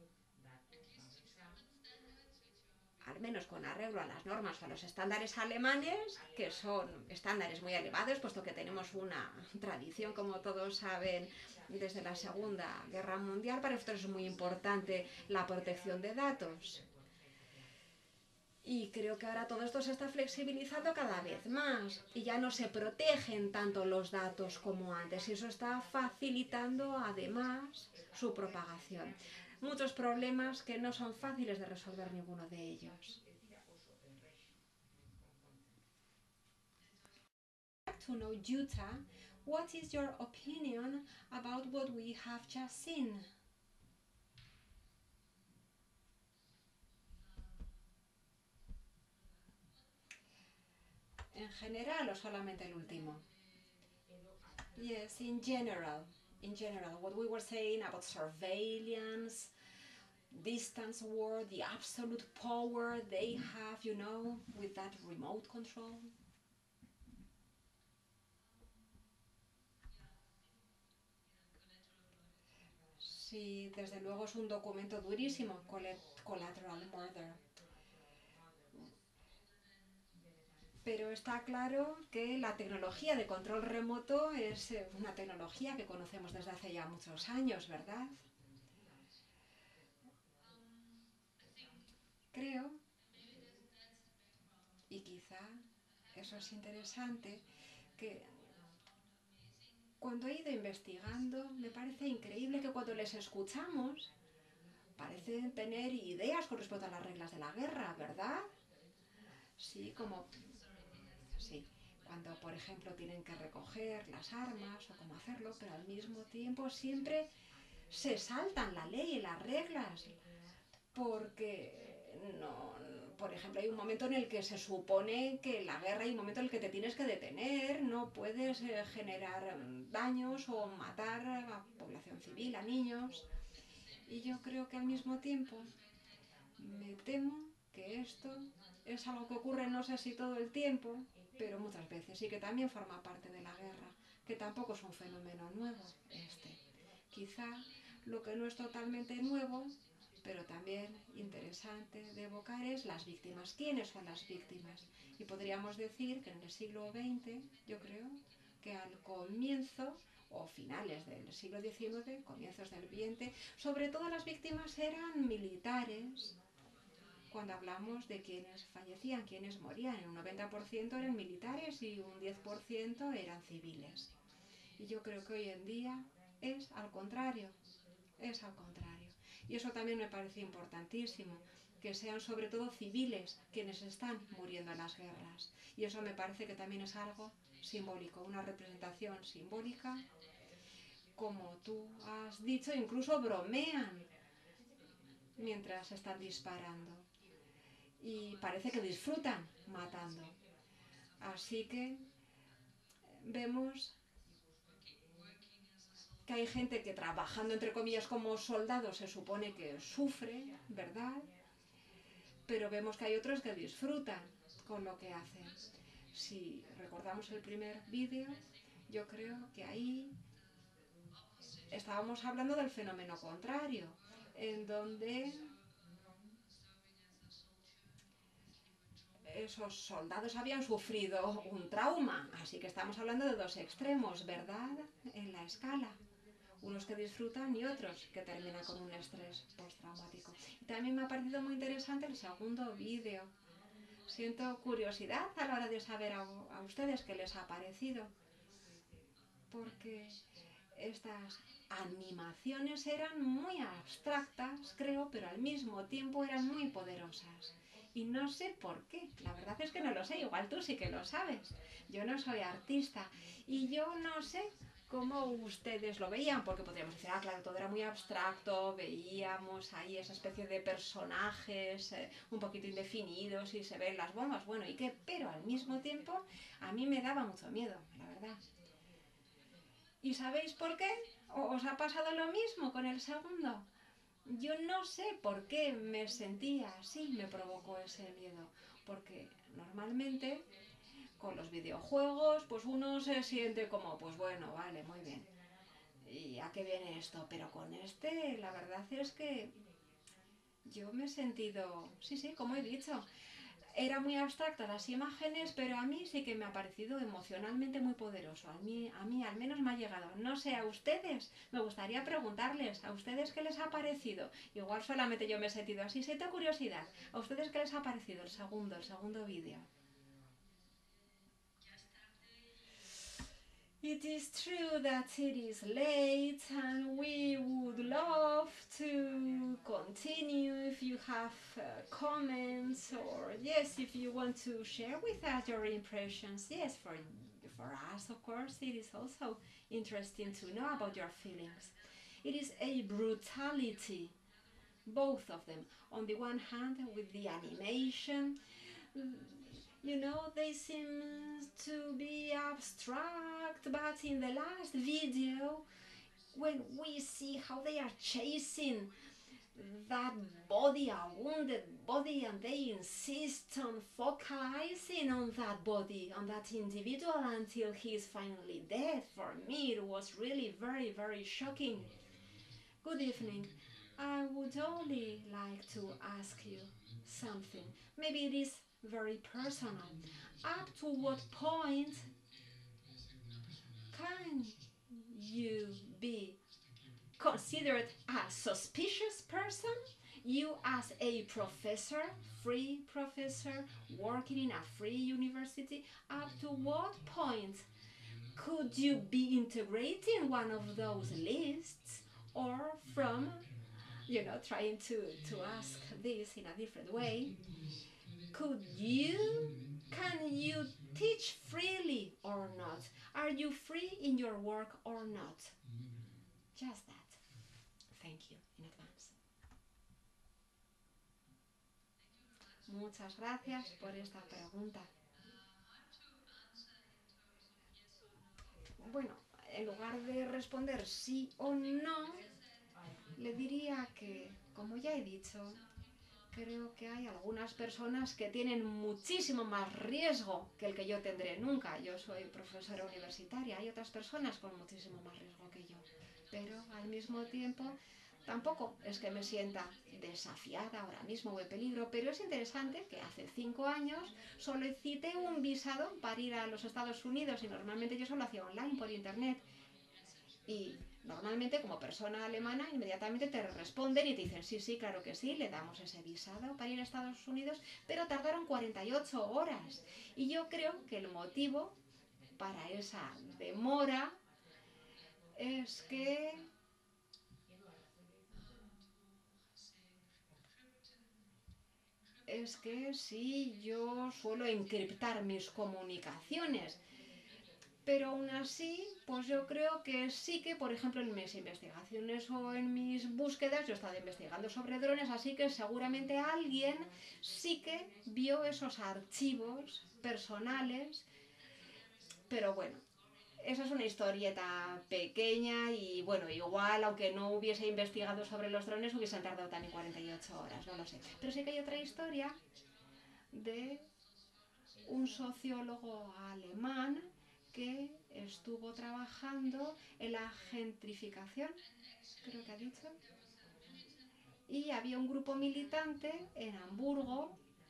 al menos con arreglo a las normas o a los estándares alemanes, que son estándares muy elevados, puesto que tenemos una tradición, como todos saben, desde la Segunda Guerra Mundial. Para nosotros es muy importante la protección de datos. Y creo que ahora todo esto se está flexibilizando cada vez más y ya no se protegen tanto los datos como antes, y eso está facilitando además su propagación. Muchos problemas que no son fáciles de resolver ninguno de ellos. To know, Jutta, what is your opinion about what we have just seen? ¿En general o solamente el último? Yes, in general. In general, what we were saying about surveillance, distance war, the absolute power they have, you know, with that remote control. Sí, desde luego es un documento durísimo, Collateral Murder. Pero está claro que la tecnología de control remoto es una tecnología que conocemos desde hace ya muchos años, ¿verdad? Creo, y quizá eso es interesante, que cuando he ido investigando, me parece increíble que cuando les escuchamos, parecen tener ideas con respecto a las reglas de la guerra, ¿verdad? Sí, como... Sí, cuando por ejemplo tienen que recoger las armas o cómo hacerlo, pero al mismo tiempo siempre se saltan la ley y las reglas, porque no, por ejemplo, hay un momento en el que se supone que en la guerra hay un momento en el que te tienes que detener, no puedes eh, generar daños o matar a población civil, a niños. Y yo creo que al mismo tiempo me temo que esto es algo que ocurre no sé si todo el tiempo, pero muchas veces, y que también forma parte de la guerra, que tampoco es un fenómeno nuevo este. Quizá lo que no es totalmente nuevo, pero también interesante de evocar, es las víctimas. ¿Quiénes son las víctimas? Y podríamos decir que en el siglo veinte, yo creo, que al comienzo o finales del siglo diecinueve, comienzos del veinte, sobre todo las víctimas eran militares. Cuando hablamos de quienes fallecían, quienes morían, un noventa por ciento eran militares y un diez por ciento eran civiles. Y yo creo que hoy en día es al contrario, es al contrario. Y eso también me parece importantísimo, que sean sobre todo civiles quienes están muriendo en las guerras. Y eso me parece que también es algo simbólico, una representación simbólica. Como tú has dicho, incluso bromean mientras están disparando. Y parece que disfrutan matando. Así que vemos que hay gente que trabajando entre comillas como soldados se supone que sufre, ¿verdad? Pero vemos que hay otros que disfrutan con lo que hacen. Si recordamos el primer vídeo, yo creo que ahí estábamos hablando del fenómeno contrario, en donde esos soldados habían sufrido un trauma, así que estamos hablando de dos extremos, ¿verdad? En la escala. Unos que disfrutan y otros que terminan con un estrés postraumático. Y también me ha parecido muy interesante el segundo vídeo. Siento curiosidad a la hora de saber a, a ustedes qué les ha parecido, porque estas animaciones eran muy abstractas, creo, pero al mismo tiempo eran muy poderosas. Y no sé por qué, la verdad es que no lo sé, igual tú sí que lo sabes. Yo no soy artista y yo no sé cómo ustedes lo veían, porque podríamos decir, ah, claro, todo era muy abstracto, veíamos ahí esa especie de personajes eh, un poquito indefinidos y se ven las bombas, bueno, ¿y qué? Pero al mismo tiempo a mí me daba mucho miedo, la verdad. ¿Y sabéis por qué? ¿Os ha pasado lo mismo con el segundo? Yo no sé por qué me sentía así, me provocó ese miedo, porque normalmente con los videojuegos pues uno se siente como, pues bueno, vale, muy bien, ¿y a qué viene esto? Pero con este la verdad es que yo me he sentido, sí, sí, como he dicho, era muy abstracta las imágenes, pero a mí sí que me ha parecido emocionalmente muy poderoso. A mí, a mí al menos me ha llegado. No sé, a ustedes, me gustaría preguntarles, ¿a ustedes qué les ha parecido? Igual solamente yo me he sentido así, siento curiosidad. ¿A ustedes qué les ha parecido el segundo, el segundo vídeo? It is true that it is late and we would love to continue if you have uh, comments or yes, if you want to share with us your impressions. Yes, for, for us, of course, it is also interesting to know about your feelings. It is a brutality, both of them. On the one hand, with the animation, you know, they seem to be abstract, but in the last video, when we see how they are chasing that body, a wounded body, and they insist on focalizing on that body, on that individual, until he is finally dead. For me, it was really very, very shocking. Good evening. I would only like to ask you something. Maybe it is very personal. Up to what point can you be considered a suspicious person? You as a professor, free professor, working in a free university, up to what point could you be integrating one of those lists, or from, you know, trying to, to ask this in a different way, could you, can you teach freely or not? Are you free in your work or not? Just that. Thank you in advance. Muchas gracias por esta pregunta. Bueno, en lugar de responder sí o no, le diría que, como ya he dicho, creo que hay algunas personas que tienen muchísimo más riesgo que el que yo tendré nunca. Yo soy profesora universitaria, hay otras personas con muchísimo más riesgo que yo. Pero al mismo tiempo, tampoco es que me sienta desafiada ahora mismo o en peligro, pero es interesante que hace cinco años solicité un visado para ir a los Estados Unidos y normalmente yo solo hacía online por internet. Y normalmente como persona alemana inmediatamente te responden y te dicen sí, sí, claro que sí, le damos ese visado para ir a Estados Unidos, pero tardaron cuarenta y ocho horas. Y yo creo que el motivo para esa demora es que es que sí, yo suelo encriptar mis comunicaciones. Pero aún así, pues yo creo que sí que, por ejemplo, en mis investigaciones o en mis búsquedas, yo he estado investigando sobre drones, así que seguramente alguien sí que vio esos archivos personales. Pero bueno, esa es una historieta pequeña y bueno, igual, aunque no hubiese investigado sobre los drones, hubiesen tardado también cuarenta y ocho horas, no lo sé. Pero sí que hay otra historia de un sociólogo alemán que estuvo trabajando en la gentrificación, creo que ha dicho, y había un grupo militante en Hamburgo.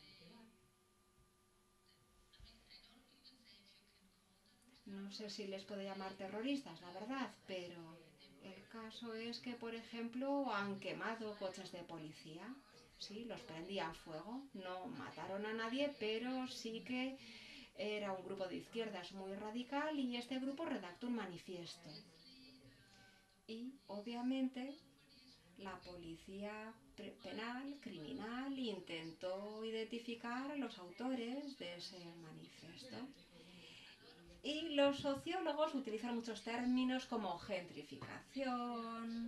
No sé si les puede llamar terroristas, la verdad, pero el caso es que, por ejemplo, han quemado coches de policía. Sí, los prendían fuego, no mataron a nadie, pero sí que era un grupo de izquierdas muy radical y este grupo redactó un manifiesto. Y, obviamente, la policía penal, criminal, intentó identificar a los autores de ese manifiesto. Y los sociólogos utilizan muchos términos como gentrificación,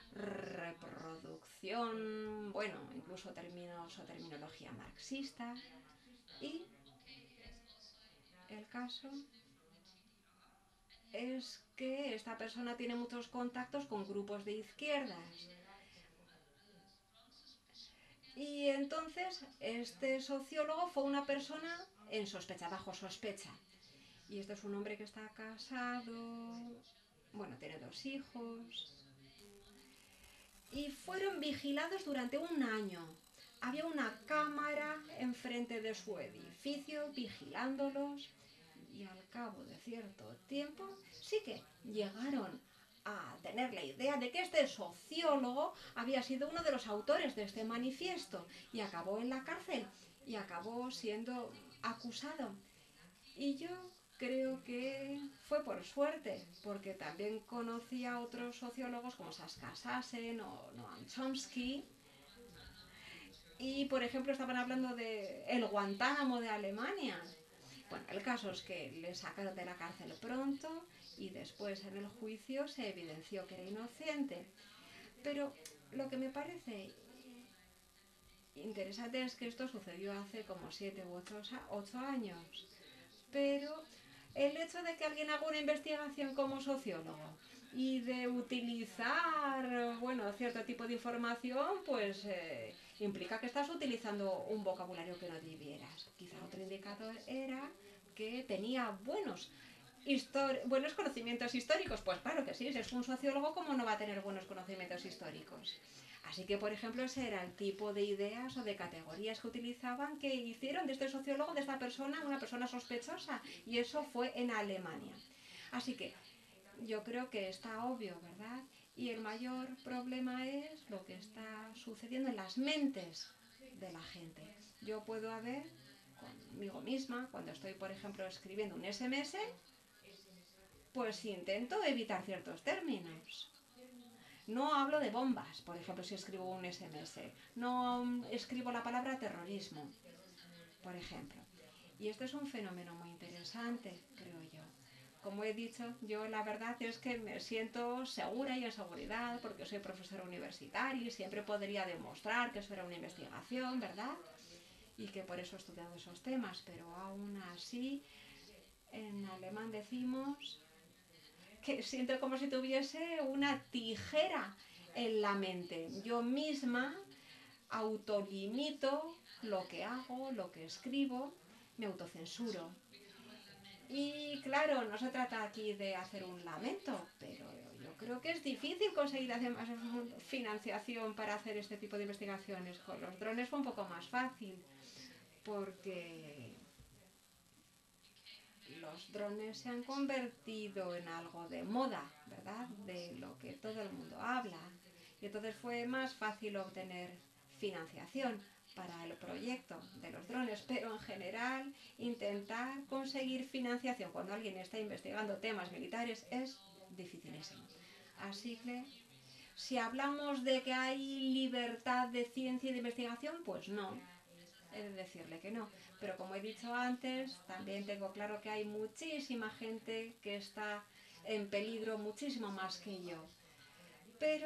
reproducción, bueno, incluso términos o terminología marxista. Y el caso es que esta persona tiene muchos contactos con grupos de izquierdas. Y entonces este sociólogo fue una persona en sospecha, bajo sospecha. Y este es un hombre que está casado, bueno, tiene dos hijos. Y fueron vigilados durante un año. Había una cámara enfrente de su edificio vigilándolos. Y al cabo de cierto tiempo sí que llegaron a tener la idea de que este sociólogo había sido uno de los autores de este manifiesto y acabó en la cárcel y acabó siendo acusado. Y yo creo que fue por suerte, porque también conocí a otros sociólogos como Saskia Sassen o Noam Chomsky. Y, por ejemplo, estaban hablando de el Guantánamo de Alemania. Bueno, el caso es que le sacaron de la cárcel pronto y después en el juicio se evidenció que era inocente. Pero lo que me parece interesante es que esto sucedió hace como siete u ocho, ocho años. Pero el hecho de que alguien haga una investigación como sociólogo y de utilizar, bueno, cierto tipo de información, pues eh, implica que estás utilizando un vocabulario que no debieras. Quizá otro indicador era que tenía buenos, buenos conocimientos históricos. Pues claro que sí, si es un sociólogo, ¿cómo no va a tener buenos conocimientos históricos? Así que, por ejemplo, ese era el tipo de ideas o de categorías que utilizaban, que hicieron de este sociólogo, de esta persona, una persona sospechosa. Y eso fue en Alemania. Así que yo creo que está obvio, ¿verdad? Y el mayor problema es lo que está sucediendo en las mentes de la gente. Yo puedo haber, conmigo misma, cuando estoy, por ejemplo, escribiendo un ese eme ese, pues intento evitar ciertos términos. No hablo de bombas, por ejemplo, si escribo un ese eme ese. No escribo la palabra terrorismo, por ejemplo. Y esto es un fenómeno muy interesante, creo yo. Como he dicho, yo la verdad es que me siento segura y en seguridad porque soy profesora universitaria y siempre podría demostrar que eso era una investigación, ¿verdad? Y que por eso he estudiado esos temas, pero aún así, en alemán decimos que siento como si tuviese una tijera en la mente. Yo misma autolimito lo que hago, lo que escribo, me autocensuro. Y claro, no se trata aquí de hacer un lamento, pero yo creo que es difícil conseguir hacer más financiación para hacer este tipo de investigaciones. Con los drones fue un poco más fácil, porque los drones se han convertido en algo de moda, ¿verdad? De lo que todo el mundo habla. Y entonces fue más fácil obtener financiación para el proyecto de los drones, pero en general intentar conseguir financiación cuando alguien está investigando temas militares es dificilísimo. Así que si hablamos de que hay libertad de ciencia y de investigación, pues no, he de decirle que no. Pero como he dicho antes, también tengo claro que hay muchísima gente que está en peligro, muchísimo más que yo. Pero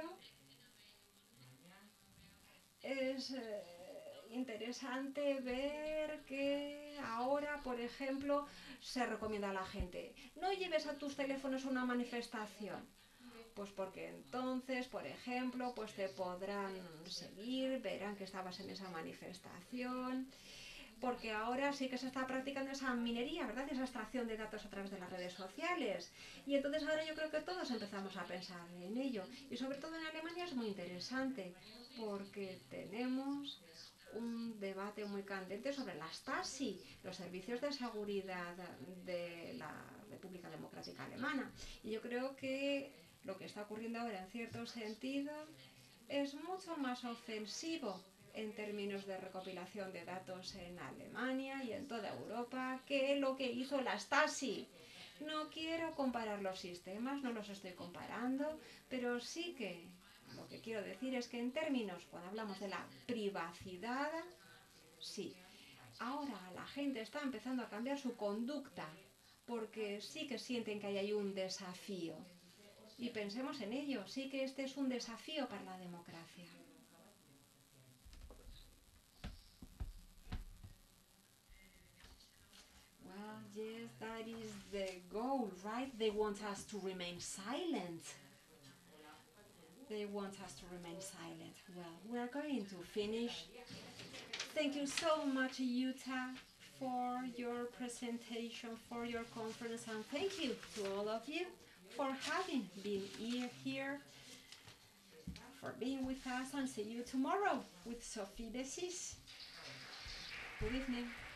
es eh, interesante ver que ahora, por ejemplo, se recomienda a la gente: no lleves a tus teléfonos a una manifestación. Pues porque entonces, por ejemplo, pues te podrán seguir, verán que estabas en esa manifestación, porque ahora sí que se está practicando esa minería, ¿verdad? Esa extracción de datos a través de las redes sociales. Y entonces ahora yo creo que todos empezamos a pensar en ello. Y sobre todo en Alemania es muy interesante, porque tenemos un debate muy candente sobre la Stasi, los servicios de seguridad de la República Democrática Alemana. Y yo creo que lo que está ocurriendo ahora, en cierto sentido, es mucho más ofensivo en términos de recopilación de datos en Alemania y en toda Europa que lo que hizo la Stasi. No quiero comparar los sistemas, no los estoy comparando, pero sí que lo que quiero decir es que en términos, cuando hablamos de la privacidad, sí, ahora la gente está empezando a cambiar su conducta porque sí que sienten que hay ahí un desafío. Y pensemos en ello, sí que este es un desafío para la democracia. Well, yes, that is the goal, right? They want us to remain silent. They want us to remain silent. Well, we are going to finish. Thank you so much, Yuta, for your presentation, for your conference, and thank you to all of you for having been here, for being with us, and see you tomorrow with Sophie Desis. Good evening.